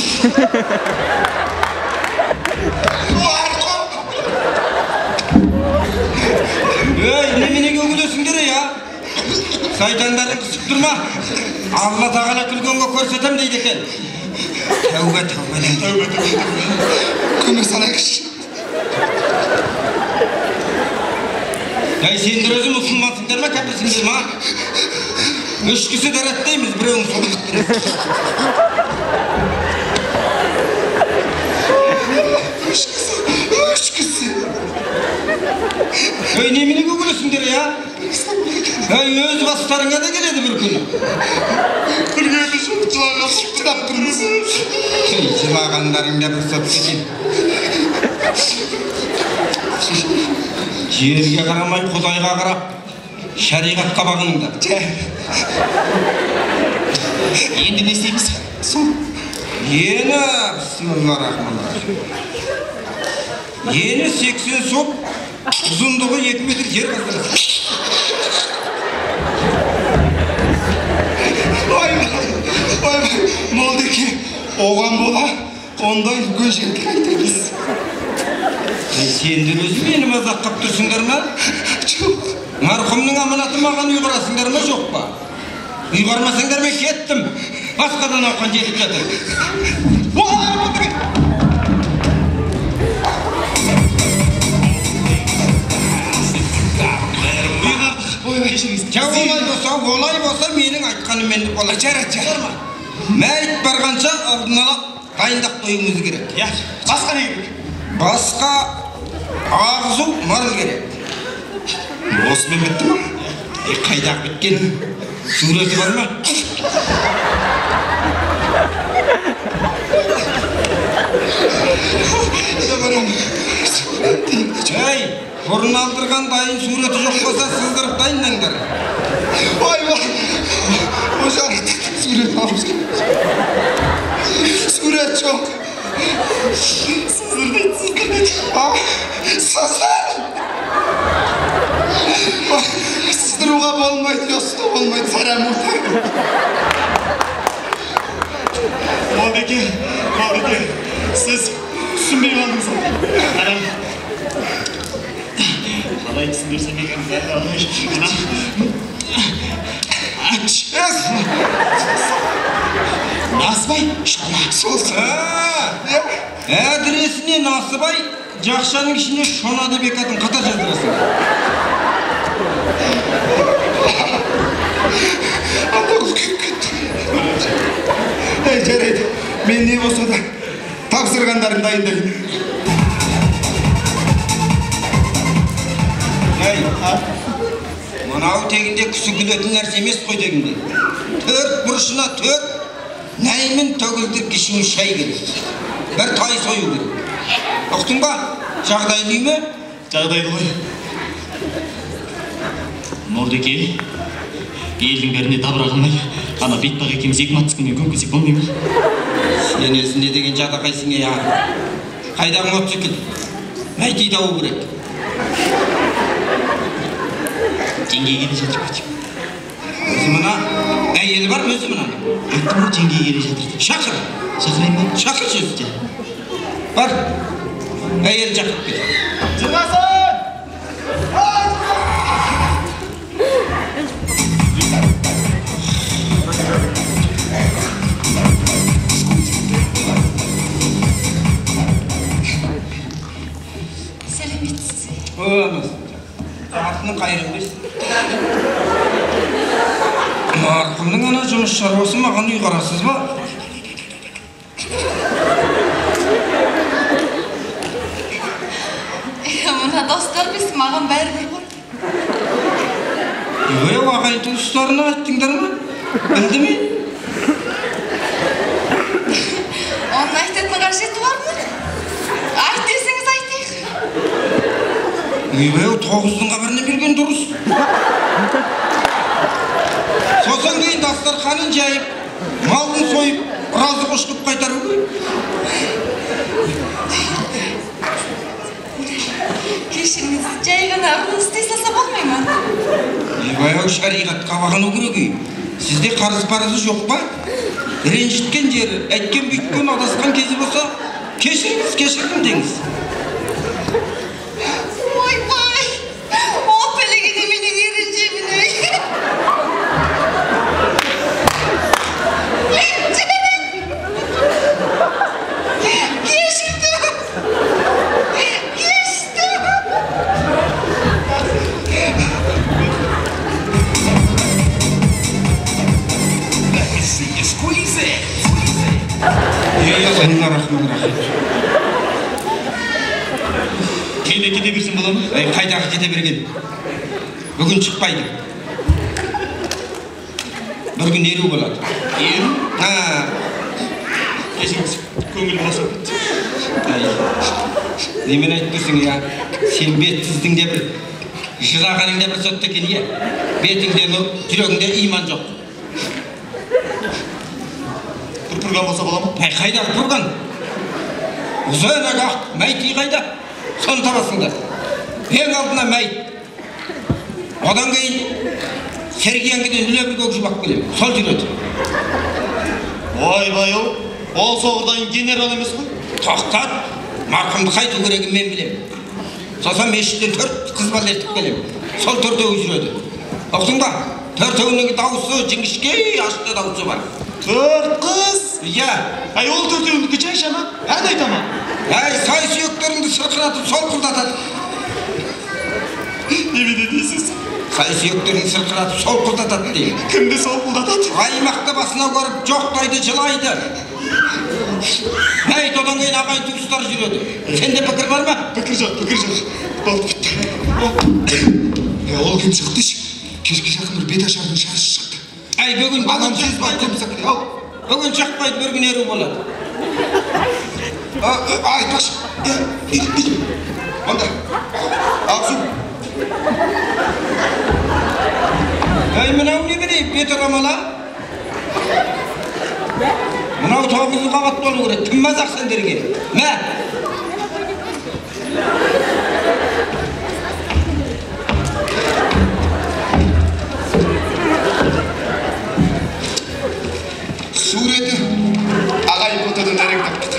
Ей, неменеге өгілесіңдер, я? Сайтандарын қысып тұрма. Алла тағала күлгенге көрсетем дейді екен. Тәуба, тәуба, тәуба, тәуба. Көмек салайықшы. Ей, сендер өзі мұсылмансыңдар ма, кәпірсіңдер ма? Үш кісі дәреттейміз, біреуін солдық береді. Үш кісі, үш кісі. Ей, неменеге өгілесіңдер, я? Ей, өз бастарыңа да келеді бір күні. Күлгені жоқ, жылаған жылап тұрмыз. Ей, жылағандарыңда бір сөп кетен. Жерге қарамай, Құдайға қарап, шариғатқа бағыныңдар. Енді не істейміз? Сол. Ені, бісмиллахиррахманиррахим. Ені сексен соп, ұзындығы екі метр жер қаздырасың. Ой, ой, Молдеке, оған бола, ондай үлкен жерді қайтамыз. Сендер өзі мені мазақ қап тұрсыңдар ма? Жоқ. Марқұмның аманаты маған ұйғарасыңдар ма, жоқ па? Ұйғармасаңдар мен кеттім. Басқадан ауқан жетіп жатыр. Олай, Молдеке! Жау олай болса, олай болса менің айтқаным мендік болады. Жарат, жарма. Мәйт барғанша алдын ала дайындап қоюымыз керек. Я, басқа не керек? Басқа ағызу мал керек. Осымен бітті ма? Қайдағы біткен? Суреті бар ма? Әй, бұрын алдырған дайын суреті жоқ болса, сыздырып дайындаңдар. Ой, ой, ой, жарат, сурет алып сурет жоқ. Сыздырдайды, сыздырдайды. А, сыздар! Сыздыруға болмайды, ұста болмайды, сарам ұлты. Молдеке, Молдеке, сіз түсінбей қалдыңыз. Адам, қалай түсіндірсем екен, бәрі алмай. Ач! Насыбай, шона. Солсы. Әдіресіне Насыбай, жақшаның ішіне шона деп екатын қатар жаздырасың. Анда үлкен кетті. Әй, жарайды. Мен не болса да тапсырғандарын дайындайын. Әй, мынау тегінде күсі күлетін нәрсе емес қой дегенде. Төрт бұрышына төрт нәймін төгілдір кішін шай керек. Бір тай сойу керек. Ұқтың ба? Жағдайды үй ме? Жағдайды ғой. Молдеке, елдің бәріне дабырағылмай, ана бетпақ екеміз екі матыскінен көмкесек болмай ма? Сен өзі не деген жадақайсың е, я? Қайдағы мотоцикл? Мәйт айдауы керек. Деңгейге де жетіп кетіп. Өзі мына Әйелі бар ма өзі мынаны? Айттым ғой жеңгей келе жатыр. Шақыр. Шақырайын ба? Шақыр сөзді. Бар. Әйел шақырып кел. Жырғасын! Сәлеметсіз. Артының қайырын бес. Марқұмның ана жұмыс шаруасы маған үй қарасыз ба? Мына достар біз маған бәрібір ғой. Ой, ағай туыстарына айттыңдар ма? Білді ме? Оның айтатын қажеті бар ма? Айт десеңіз айтайық. Үйбеу тоғыздың қабіріне берген дұрыс. Сосын кейін дастарханын жайып, малын сойып, разы қошқып қайтару керек. Кешіріңіз, жай ғана ұрын істей салса болмай ма? Үйбеу шариғатқа бағыну керек үй. Сізде қарыз парызы жоқ па? Ренжіткен жері, әйткен бүйткен адасқан кезі болса, кешіріңіз, кешірдім деңіз. Ойбай, ол пілігіне менің ерінжемін өй. Кешірдім. Кешірдім. Аллах рахман рахим. Кейде кете берсін бола ма? Ай, қайдағы кете берген? Бүгін шықпайды. Бір күн еру болады. Еру? Ха. Кешіріңіз, көңілім баса кетті. Немен айтпайсың, я? Сен бетсіздің де бір, жырағаның да бір сотты екен, я? Бетіңде нұр, жүрегіңде иман жоқ. Пұрпырған болса бола ма? Ай, қайдағы пұрған? Ұзын ағақ, мәйті қайда? Соны табасыңдар. Ең алдына мәйт. Одан кейін Сергияңгеден үлі бір көк жұбақ келем. Сол жүреді. Ойбай ол, ол соғырдайын генерал емес қой. Тоқтат, марқұмды қайту керегін мен білем. Сосын мешіттен төрт қыз бала ертіп келем. Сол төртеуі жүреді. Оқтың ба? Төртеуінің дауысы жіңішке ашты дауысы бар. Төрт қыз? Иә. Ай, ол төртеуіңдікі жай жама, ән айтама. Әй, сай сүйектеріңді сырқыратып сол қылдатады. Немене дейсіз? Сай сүйектеріңді сырқыратып сол қылдатады деймін. Кімді сол қылдатады? Аймақты басына көріп жоқтайды, жылайды. Әй, одан кейін ағайын туыстар жүреді. Сенде пікір бар ма? Пікір жоқ, пікір жоқ. Болды бітті. Ол кім шықты? Кешке жақын бір бет ашардың шаршы шықты. Әй, бүгін Анам сөз бар, көмсақ керек. Ау. Бүгін шықпайды, бір күн еру болады. Айтпақшы. Онда. Ақсу. Әй, мынау не берейік, бет орамала? Мынау тоғызы қабат болу керек, кім мазақ сендерге? Мә! Суреті ағай фотодан дәрек таптық.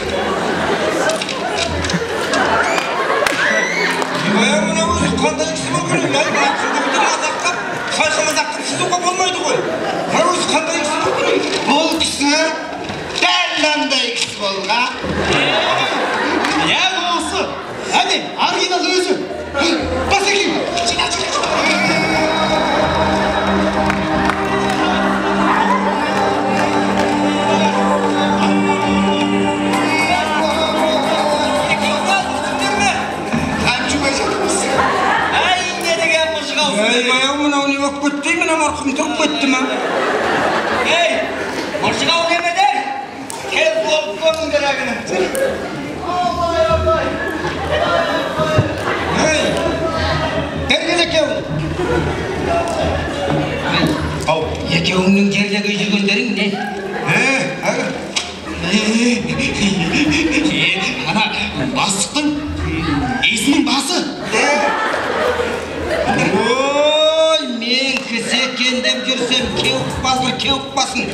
Ой, мынау өзі қандай кісі болған? Әй, мынау сізді бүтін азақтап, шайқы-мазақтап сізуға болмайды ғой. Мынау өзі қандай кісі болған? Бұл кісі дәл андай кісі болған. Иә, осы. Әне, оригинал өзі. Басекең. Markum çok bitti mi? Hey! Marşıgav demeden! Kel korkunun gereğini. Allah Allah! Hey! Dergele kev! Au, ekevinin yerdeki yürgünlerin ne? He? Ana, бастықтың есінің басы. Ой, мен кісі екен деп жүрсем, кеуіп базыр кеуіп басын.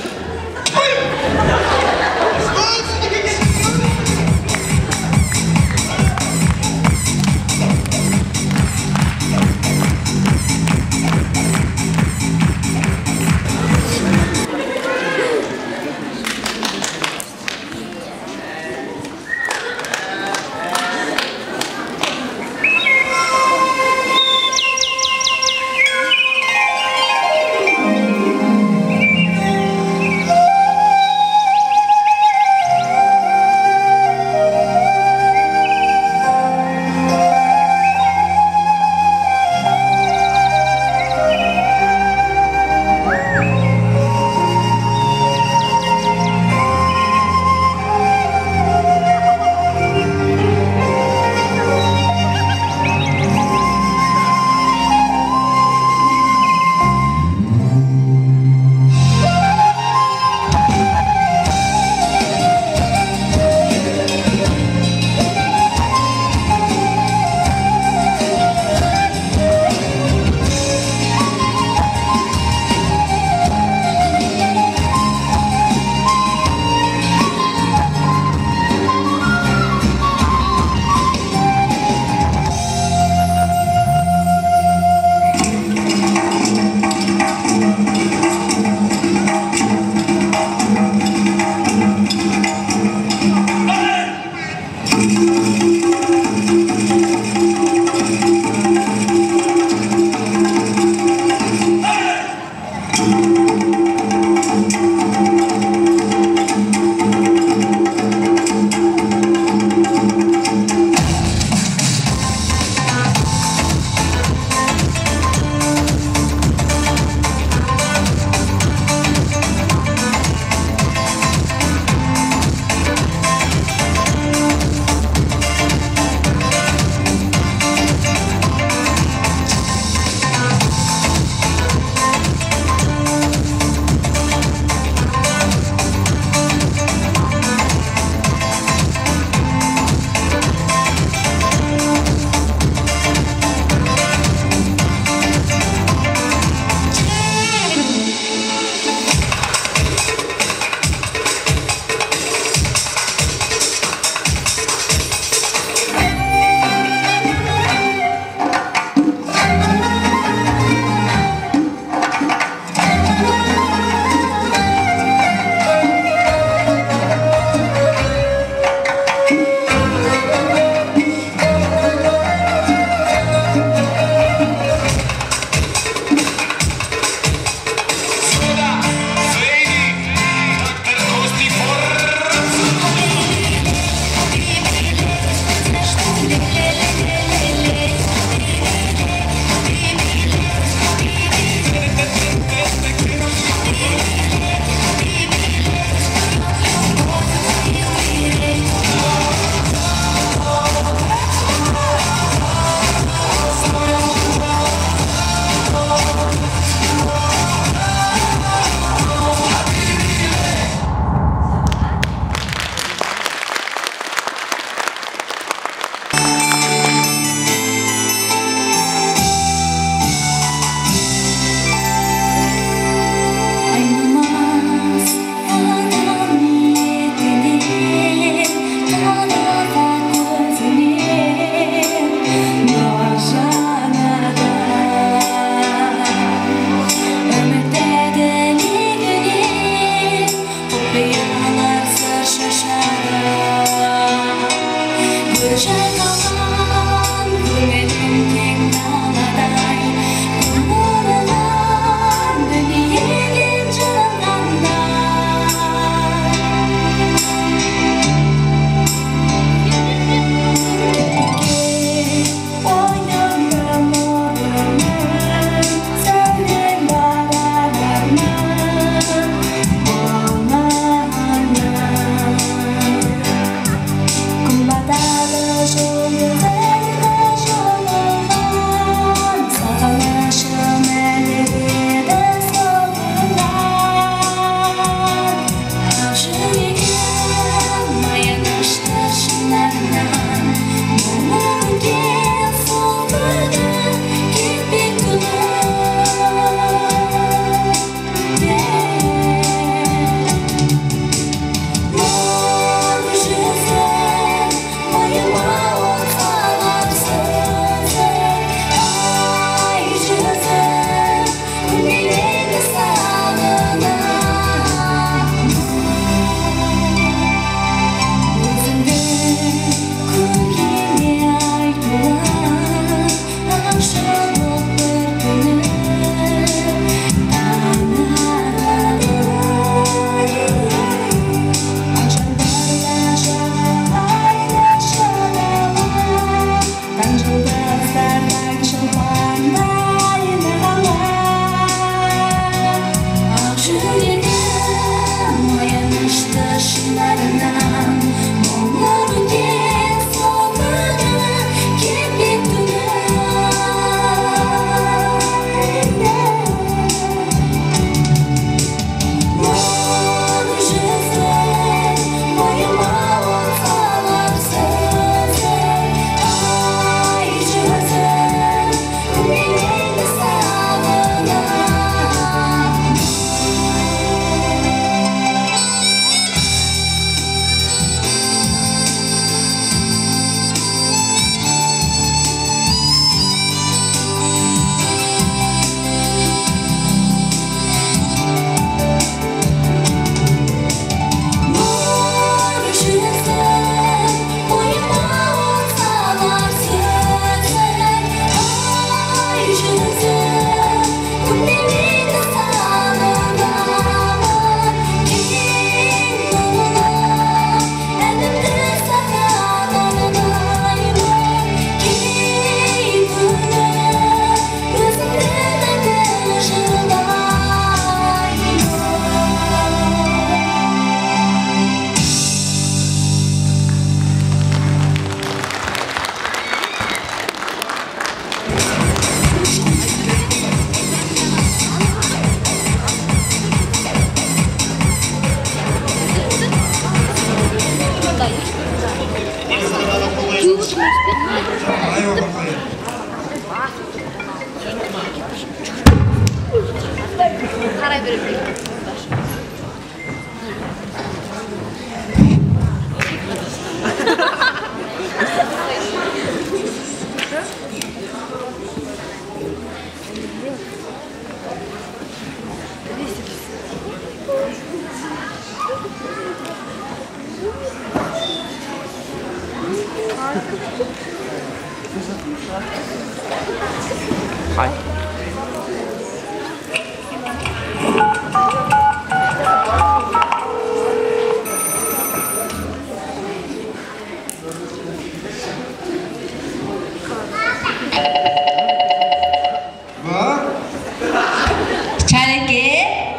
Çareке.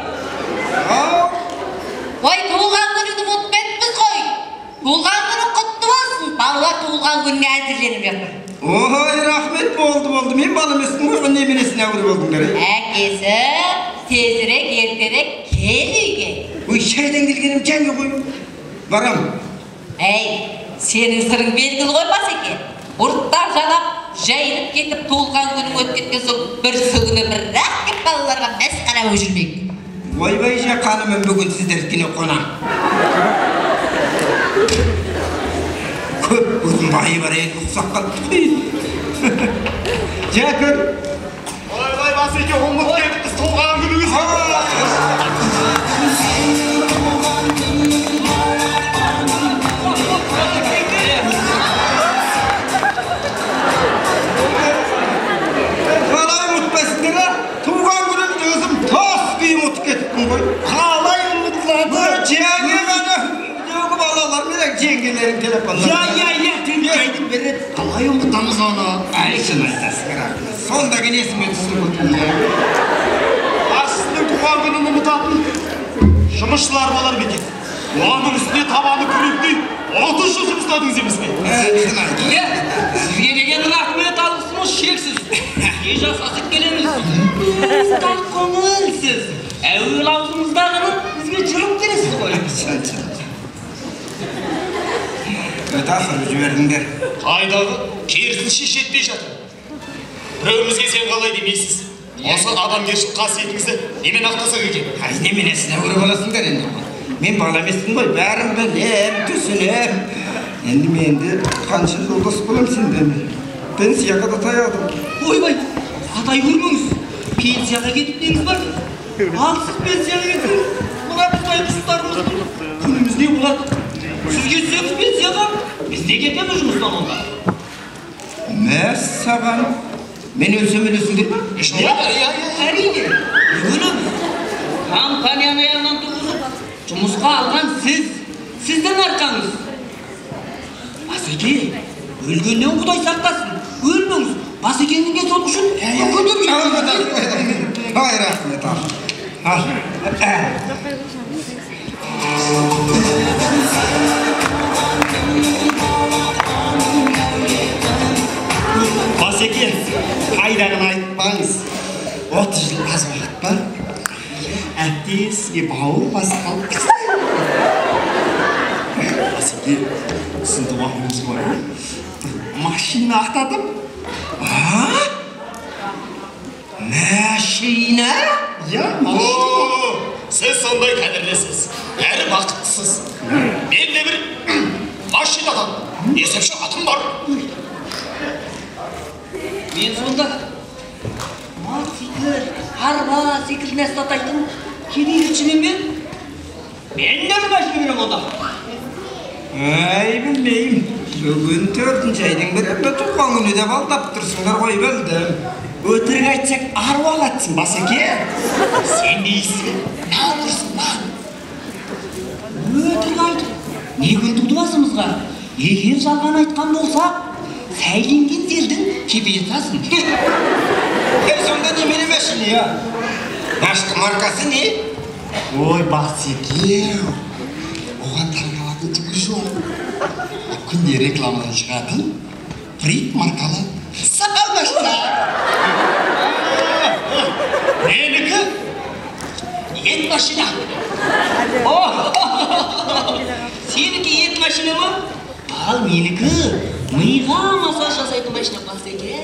Ой, туылған күніңді ұмытып кетпіз ғой. Туылған күнің құтты болсын. Балалар туылған күніне әзірленіп жатыр. Ой, рахмет, болды, болды. Мен бала емеспін ғой, неменесіне әуре болдыңдар. Әкесі, тезірек, ертерек кел үйге. Ой, шайдан келгенім жаңа ғой. Барам. Әй, сенің сырың белгілі ғой Басеке. Ұрттап жанап, жайылып кетіп туылған күнің өткеткен соң бір сүгіні бір-ақ кеп балаларға мәсқара болып жүрмек. Ойбай жа қанымын бүгін сіздердікіне қонам. Көп өзім байы бар еді ұқсақ қалды. Жәкір. Ойбай Басеке, ұмыт кетіппіз туылған күніңіз. Қалай ұмытпайсыңдар, туған күнімді өзім тас күйім ұмытып кетіппін ғой. Қалай ұмытылады? Жеңге ғана жоғы балалар менен жеңгелерің телефонлар. Я, я, я, жайды береді. Қалай ұмытамыз оны? Әй, шын айтасың, рахмет. Сонда кен есіме түсіп отырмын. Сіздің туған күнін ұмытатын жұмысшылар болар бекен. Оның үстіне табаны күректей отыз жыл жұмыстадыңыз емес пе? Шын айтасың. Сізге деген рахмет алғысымыз шексіз. Не жасасып келеміз? Тақ көңілсіз. Әуел аузыңыздағыны бізге жүріп бересіз ғой. Шын, шын. Өте ақырып жібердіңдер. Қайдағы керісінше шетпей жатыр. Біреуімізге сен қалай демейсіз. Осы адамгершілік қасиетіңізді немен ақтасақ екен? Ай, неменесіне өре боласыңдар енді. Мен бала емеспін ғой, бәрін білем, түсінем. Енді менде қанша жолдас болам сенден. Пенсияға да таядым. Ойбай, атай көрмеңіз. Пенсияға кетіп неңіз бар? Ал сіз пенсияға кетіңіз. Мына бұлай құстарымыздың күніміз не болады? Сіз кетсеңіз пенсияға, біз не кетеміз жұмыстан онда? Мәс саған. Мен өлсем өлесіңдер ме? Әрине, өлеміз. Компанияны аяғынан тұрғызып, жұмысқа алған сіз, сіздің арқаңыз. Басеке, өлгеннен Құдай сақтасын. Өлмеңіз. Басекеңнің денсаулығы үшін өкініп жүрмін. Ай, рахмет, ал. Ал. Басеке, қайдағын айтпаңыз. отыз жыл аз уақыт па? Әбден сізге бауыр басып қалыппыз. Басеке, сіздің туған күніңіз ғой. Машина ақтатып. А? Машина? Я, машина. Сіз сондай қадірлесіз, әрі бақыттысыз. Мен де бір машинадан есепші атым бар. Мен сонда мотоцикл, арба секілді нәрсе атайтын кедейшімен мен мен де бір машина берем онда. Ай, білмеймін. Бүгін төртінші айдың бірінде туған күні деп алдап тұрсыңдар ғой, білдім. Өтірік айтсақ ару алатсың, Басеке. Сен дейсің, не отырсың ба? Өтірік айтып, не күн туды басымызға? Егер жалған айтқан болса, сәйленген зердің кепиетасын. Е, сонда немене машина, я? Машқа маркасы не? Ой, Басеке, оған таңғалатын түгі жоқ. Күнде рекламадан шығатын Прит маркалы сапар машина. Менікі ет машина. Сенікі ет машина ма? Ал менікі миға массаж жасайтын машина Басеке.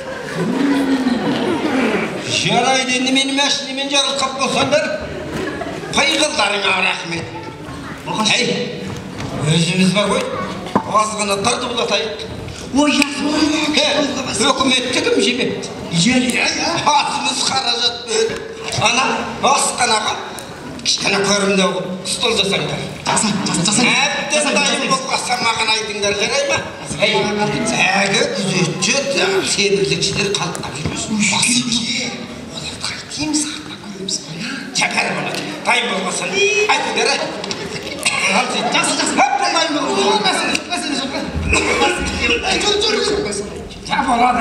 Жарайды, енді мені машинамен жарылқап болсаңдар, пайғылдарыңа рахмет. Әй, өзіміз бар ғой, азғана тарды бұлатайық. Ой, жақсы. Өкіметті кім жемепті? Жел. Асымыз қаражат бөліп. Ана, асқанаға кішкене көрімде стол жасаңдар. Жаса, жаса, жаса. Әбден дайын болмаса маған айтыңдар, жарай ма? Әгі күзетші, себірлікшілер қалықтап жүрмесін. Басеке, оларды қайтеміз, ақпа көреміз ғой. Жапар болады. Дайын болмасын, айтыңдар. Жасы, жасы. Әбден дайын болмасын. Мәселе жоқ. Жүр, жүр, жүр. Ja, болады.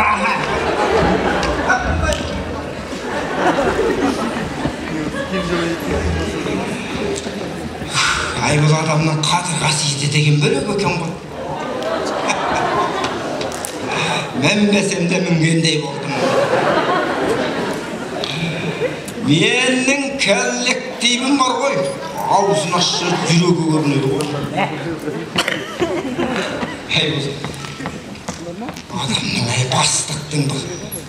Ай, бұл адамның қадір қасиеті деген бөлек екен ғой. Мінбесем де мінгендей болдым. Менің коллективім бар ғой. Аузын ашса жүрегі көрінеді ғой. Ай, бұл адамның ай бастықтың бұл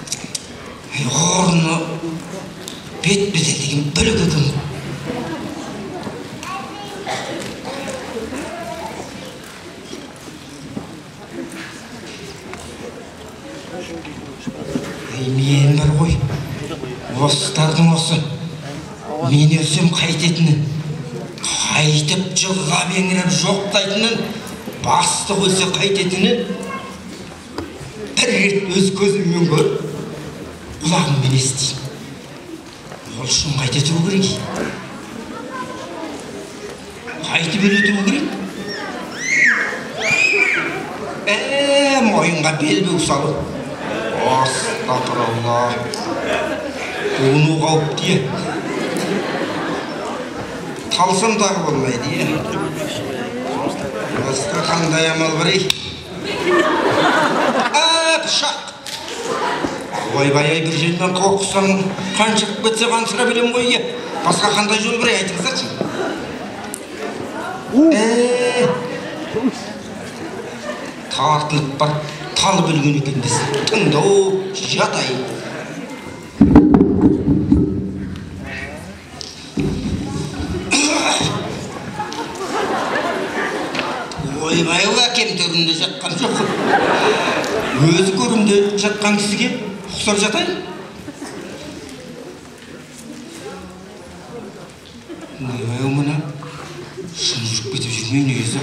орны бет беделдеген бөлек екен ғой. Мен бар ғой, осылардың осы мен өлсем қайтетіні, қайтып жылғап еңіреп жоқтайтынын, бастық өлсе қайтетіні бір рет өз көзіммен көріп, құлағыммен естеймін. Ол үшін қайтету керек. Қайтып өлету керек. Ә, мойынға белбеу салып. Астапыралла. Оны қауіпті. Қалсам тағы болмайды. Басқа қандай амал бар ей? Ә, пышақ. Ойбай-ай бір жерден қоқыстан қаншық бітсе қансыра білем ғой. Басқа қандай жол бар ей, айтыңыздаршы. Ә, тартылып бар. Талып өлген екен десін. Тыңдау, жатай. Ойбай-ау әкем төрінде жатқан жоқ. Өзі көрімде жатқан кісіге ұқсап жатайын. Ойбай-ау мұна шын жүріп кетіп жүрмейін өзі.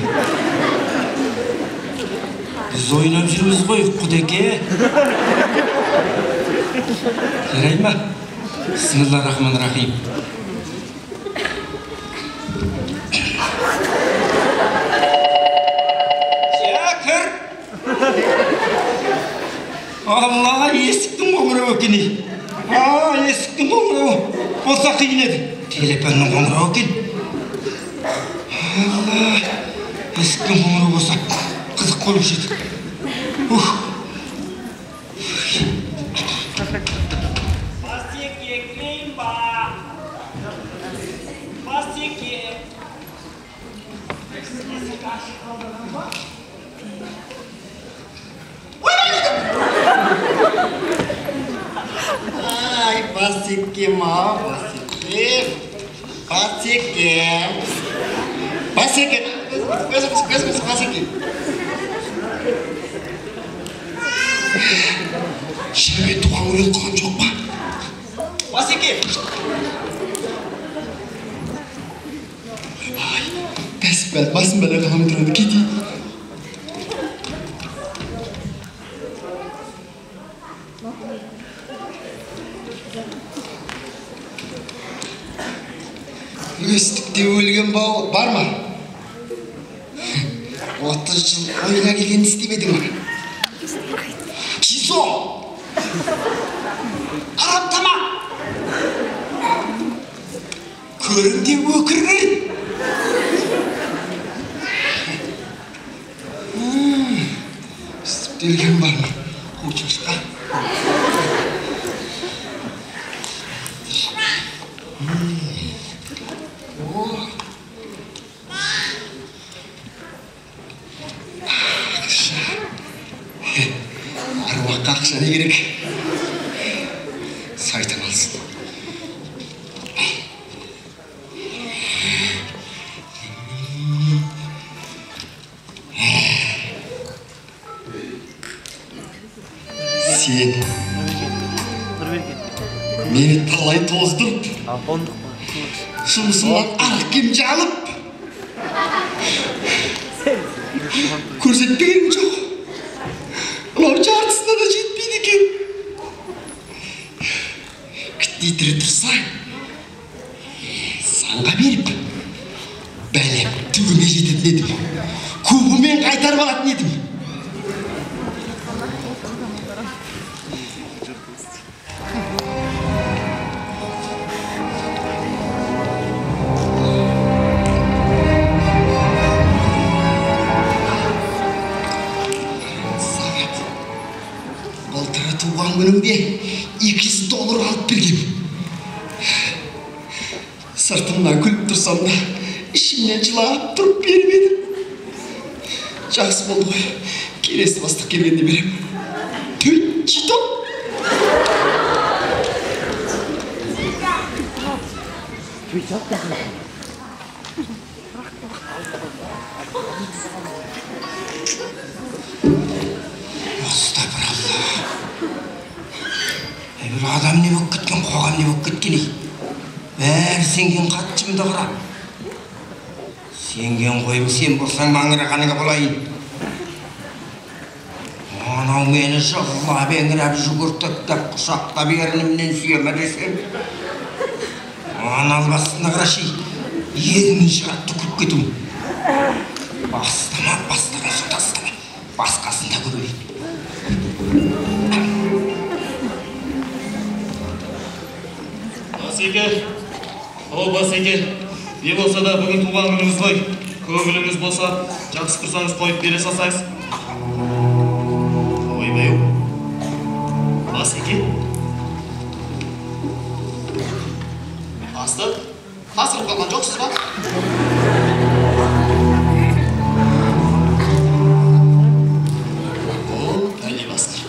Біз ойнап жүрміз ғой, құдеке. Жарай ма? Бисмиллахир-рахманир-рахим. Шәкір! Алла, есіктің қоңырау екен. А, есіктің қоңырау. Болса қиын еді. Телефонның қоңырау екен. Алла, есіктің қоңырау болса қызық болушы еді. Басеке, клейм ба. Басеке. Есік ашық қалдырған ба? Ай, басеке ма, басеке. Басеке. Басеке. Өзіміз, өзіміз, басеке. Шербет туған өлі қылған жоқ па? Басеке. Ай, бәсіп бәл, басын бәл қағамын тұрады, кетейін. Өстікте өлген бау бар ма? отыз жыл ойына келген істемедің ма? Кизо! Араптама! Көрімде өкірмейін! Өстікте өлген бар ма? Қучашқа. Аруаққа ақша не керек? Сайтан алсын. Сен мені талай тоздырып, жұмысымнан ақ кемже алып көрсетпегенім жоқ. Олар жартысына да жетпейді екен. Күттей тірі тұрса, санға беріп, бәлеп түбіне жететін едім. Көбімен қайтарып алатын едім. Былтыры туған күнімде екі жүз доллар алып бергем. Сыртымнан күліп тұрсам да, ішімнен жылап тұрып беріп едім. Жақсы болды ғой, келесі бастық келгенде берем. Төт жетім. Астағфиралла. Бір адам не болып кеткен, қоғам не болып кеткен ей. Бәрі сенген қатшымды қыра. Сенген қойым сен болсаң маңырағаныңа болайын. Анау мені жығылап еңіреп жүгіртіп құшақтап ерінімнен сүйеме десем. Анал басына қараши, егімін шығатты күп кетім. Бастама, бастаған сұтастама, басқасында көрейін. Басеке, о Басеке, не болса да бүгін туған күніңіз ғой. Көңіліңіз болса, жақсы тұрсаңыз қойып бере салсаңыз. Ойбай ау. Басеке. Бастық, тасырып қалған жоқсыз ба? Ол бәле бастық.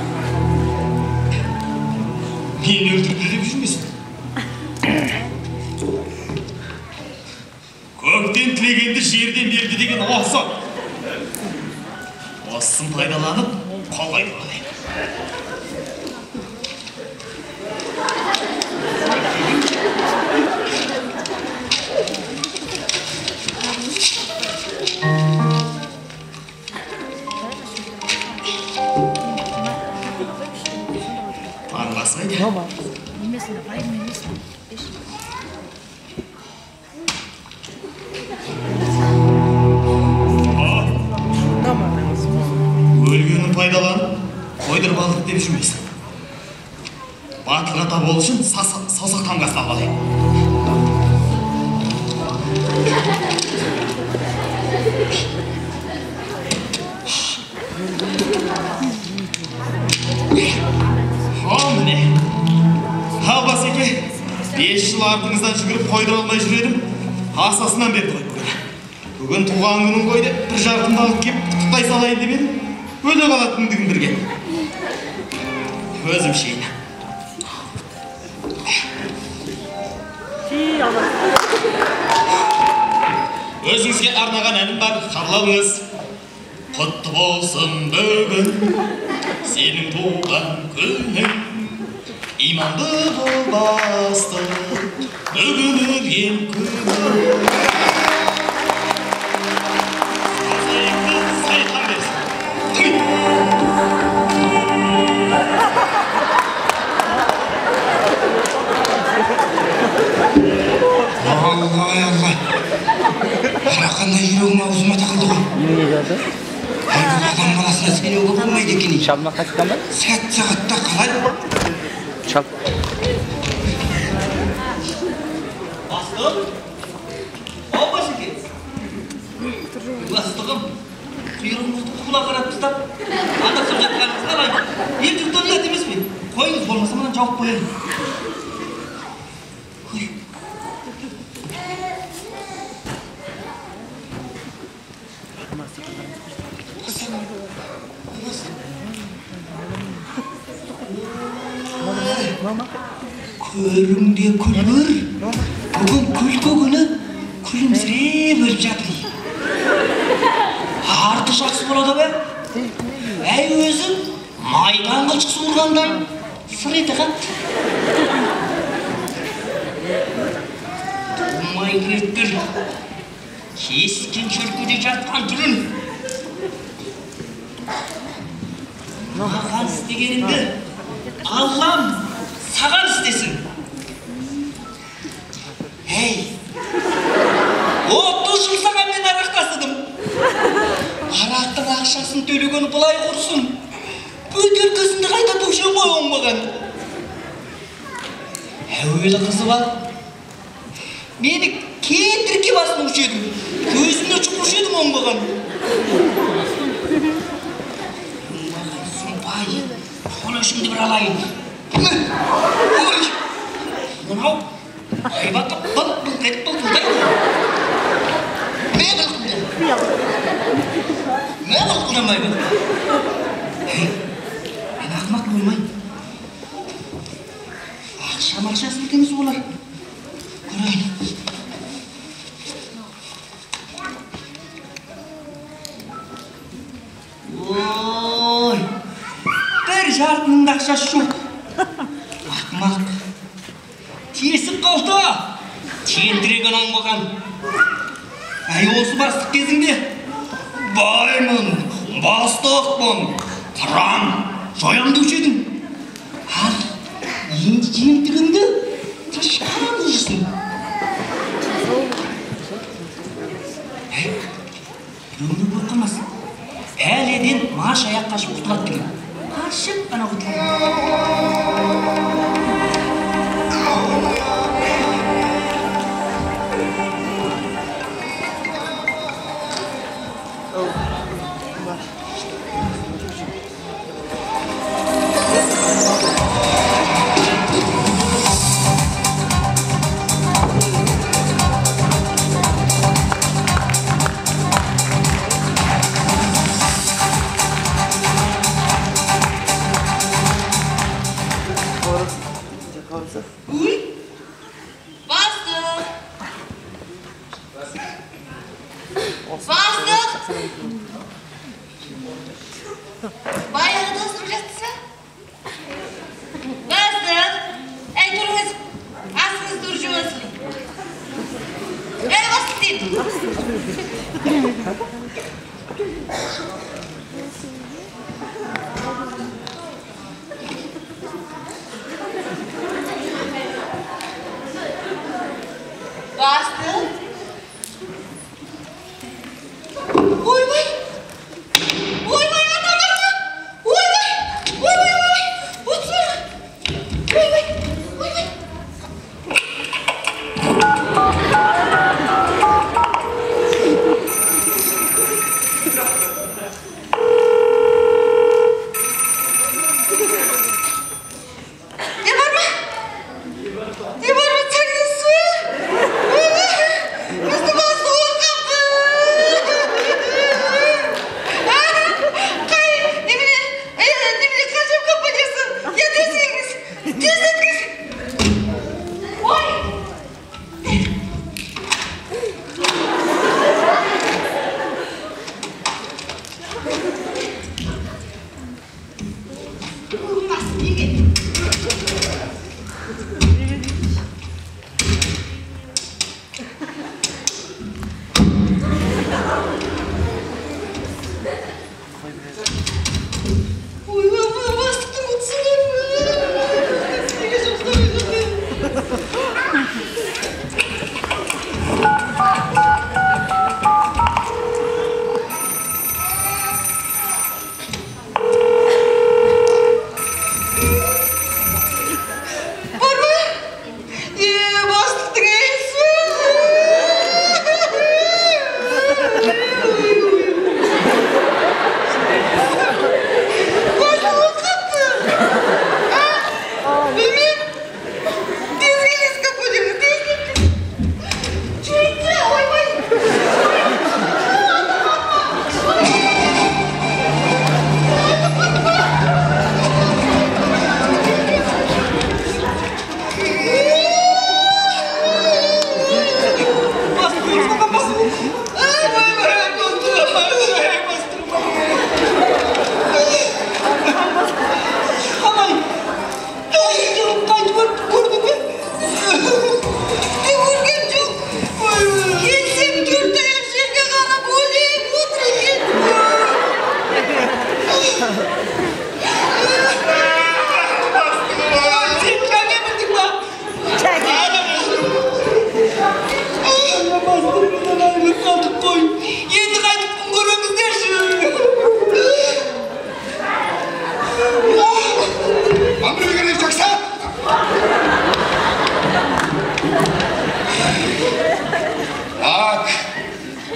Мені өлтірді деп жүрмесін. Көктен тілегенді жерден берді деген осы. Осын пайдаланып, қолға айналайын. Бармасың ба? Өлгенін пайдаланып, қойдырып алдық деп жүрмесін. Батылға табу үшін саусақ тамғасын алайын. О, міне. Ал Басеке, бес жыл артыңыздан жүгіріп қойдыра алмай жүредім. Асасынан бер қойып көрді. Бүгін туған күнің қой деп бір жарқымды алып кеп құттықтай салайын деп едім. Өле қалатындығын бірге. Өзім шейін. Өзіңізге арнаған әнім бар, қабылдаңыз. Құтты болсын бүгін, сенің туған күнің. Иманды бол бастық, бүгін өлген күнің. Аллай, аллай. Қарақандай жүрегім аузыма тақылды ғой. Бұл адам баласына сенуге болмайды екен. Шалма қайтқан ба? Сәт сағатта қалай? Шал. Бастық? Ау Басеке? Бастығым, құйрығыңызды құла қарап тастап, адасып жатқаныңыз қалай? Ел жұрттан ұят емес пе? Қойыңыз болмаса мынан жауып қояйын. Көріңде күлгір, бүгін күлкі күні күлімсіреп өліп жатыр. Арты жақсы болады бе? Әй өзің майдан қылшық суырғандай сыр еті қатты. майгереттер кескен шөркөде жатқан түрін маған істегеніңді Аллам саған істесін. Ей, отыз жыл саған мен арақ тасыдым. Арақтың ақшасын төлеген бұлай құрсын. Бөтелкесінді қайта төшен ғой оңбаған. Әуелі қызы бар. Мені кетірке басын ұш едім. Көзімді шықпыш едім оңбаған. Бай, соны үшімді бір алайын. Мынау, айбаты бұл, бұл, қайтып бұл, бұлдай бұл. Не қылқынды? Не қылқынамай бұл? Мен ақымақ болмай. Ақша-мақшасын теңіз олар. Көрейін. Ой, бір жартының ақшасы жоқ. Ақымақ. Тесіп қалды. Тендіреген оңбаған. Әй, осы бастық кезіңде баймын, бастықпын, қырам, жоям деуші едің. Ал, енді жемтігіңді тышқан жүрсің. Әй, біреуіңді қорқамас. Пәледен маш аяқ қашып құтылады деген. Қашып қана құтылады.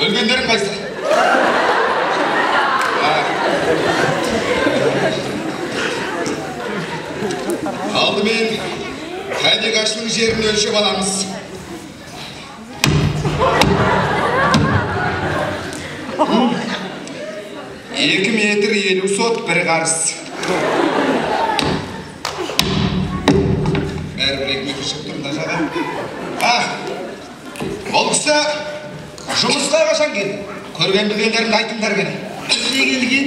Өлгендерің қайсы? Алдымен Тайдегашының жерін өлшеп аламыз. Екі метр елу сот бір қарыс. Бәрі бір екі метр шығып тұрында жаға. Ол кісі жұмысқа қашан келді? Көрген білгендерімді айтыңдар мені. Бірде келген?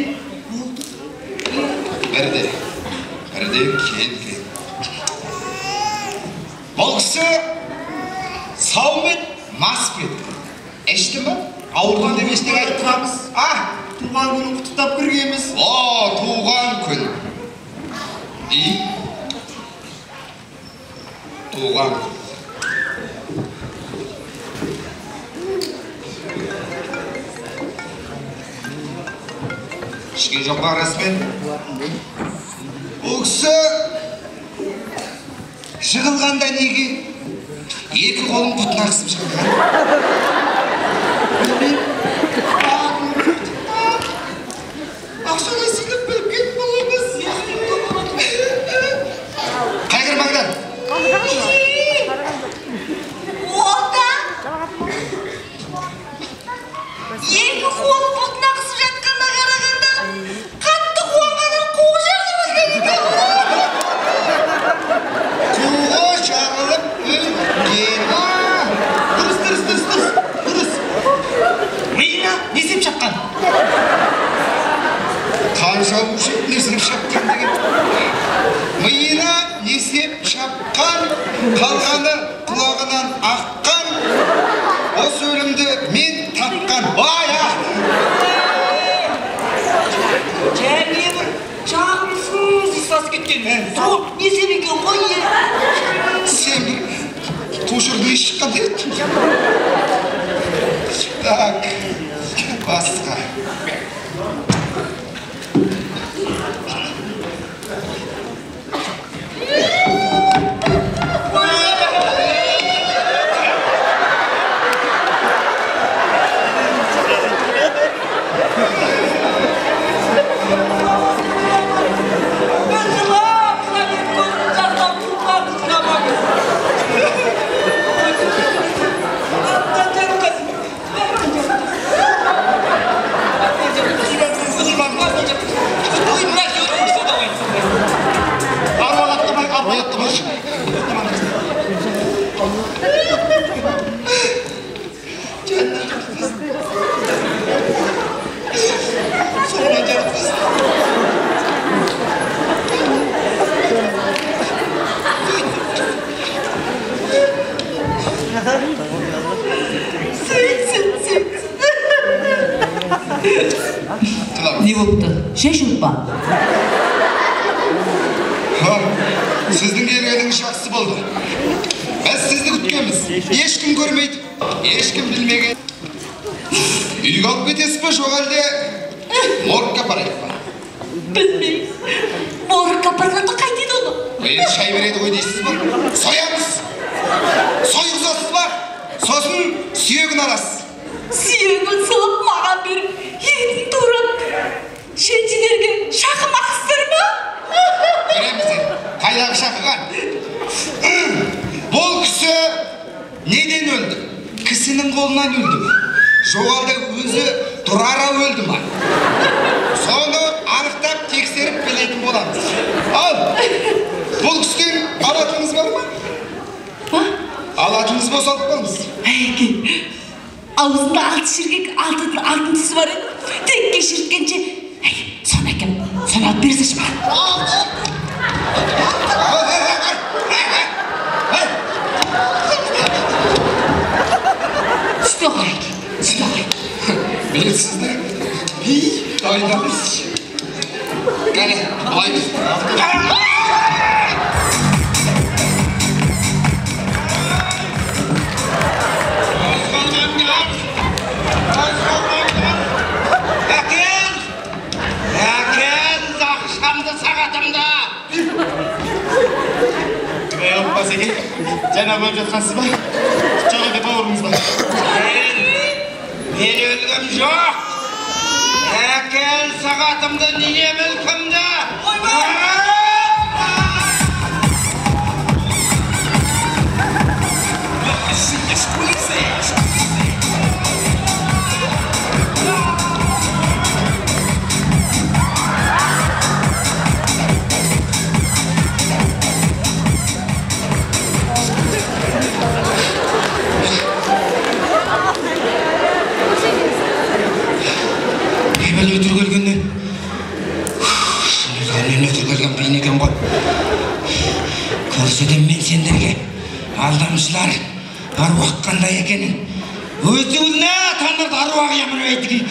Бірде. Бірде келген. Ол кісі сау бет, мас бет. Ешті ма? Ауырған деп ештеңе айтып тұрамыз. Туған күнін құттықтап кіргенбіз. О, туған күн. И? Туған күн. Ішкен жоқ па расымен? Ол кісі жығылғанда неге екі қолын құтына қысып жығылған? Ақшалай сіліп біліп кетіп болуымыз. Қайғырмаңдар. Ода! Екі қол бұтына қысып жатқанда қарағанда қатты қуанғаннан қуы жарылып өлген екен. Қуы жарылып өлген. Дұрыс, дұрыс, дұрыс, дұрыс, дұрыс. Миына несеп шапқан? Қанша ұшып несеп шапқан деген. Миына несеп шапқан, қалғаны құлағынан аққан. Осы өлімді мен тапқан. Ой, ақ! Жәбе бір жағымсыз исасы кеткен. Сол несеп екен ғой е? Сен бір тушырды еш шыққандай еттің. Так, басқа. Не болыпты? Шешіліп па? Сіздің келгеніңіз жақсы болды. Біз сізді күткенбіз. Ешкім көрмейді, ешкім білмеген. Үйге алып кетесіз бе, жоқ әлде моргқа апарайық па? Білмейміз. Моргқа апарғанда қайтеді оны? Енді шай береді ғой дейсіз ба? Соямыз. Сойғызасыз ба? Сосын сүйегін аласыз. Сүйегін сылып маған беріп, етін турап, шетелерге шақым ақсыздар ма? Көреміздер, қайдағы шақыған? Бұл кісі неден өлді? Кісінің қолынан өлді ме? Жоғалды өзі тұрара өлді ма? Соны анықтап тексеріп білетін боламыз. Ал, бұл кісіден алатыңыз бар ма? Алатыңыз болса алып қалыңыз. Әйке, аузында алты шіркек алтын тісі бар еді. Текке шірткенше, соны әкем, соны алып берсеші маған. Түсте ғой әке, түсте ғой. Білесізді, бей дайдамыз. Кәне, бұлай біз. Басеке, жаңа бөліп жатқансыз ба? Жаға деп ауырыңыз ба? Мен өлгім жоқ. Әкел сағатымды неге мүлкімді? Көрсетем мен сендерге алдамшылар аруақ қандай екенін. Өзіңізіне таңдырды аруақ ямыр әйтігейік.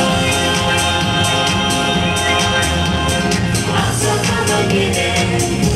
Again.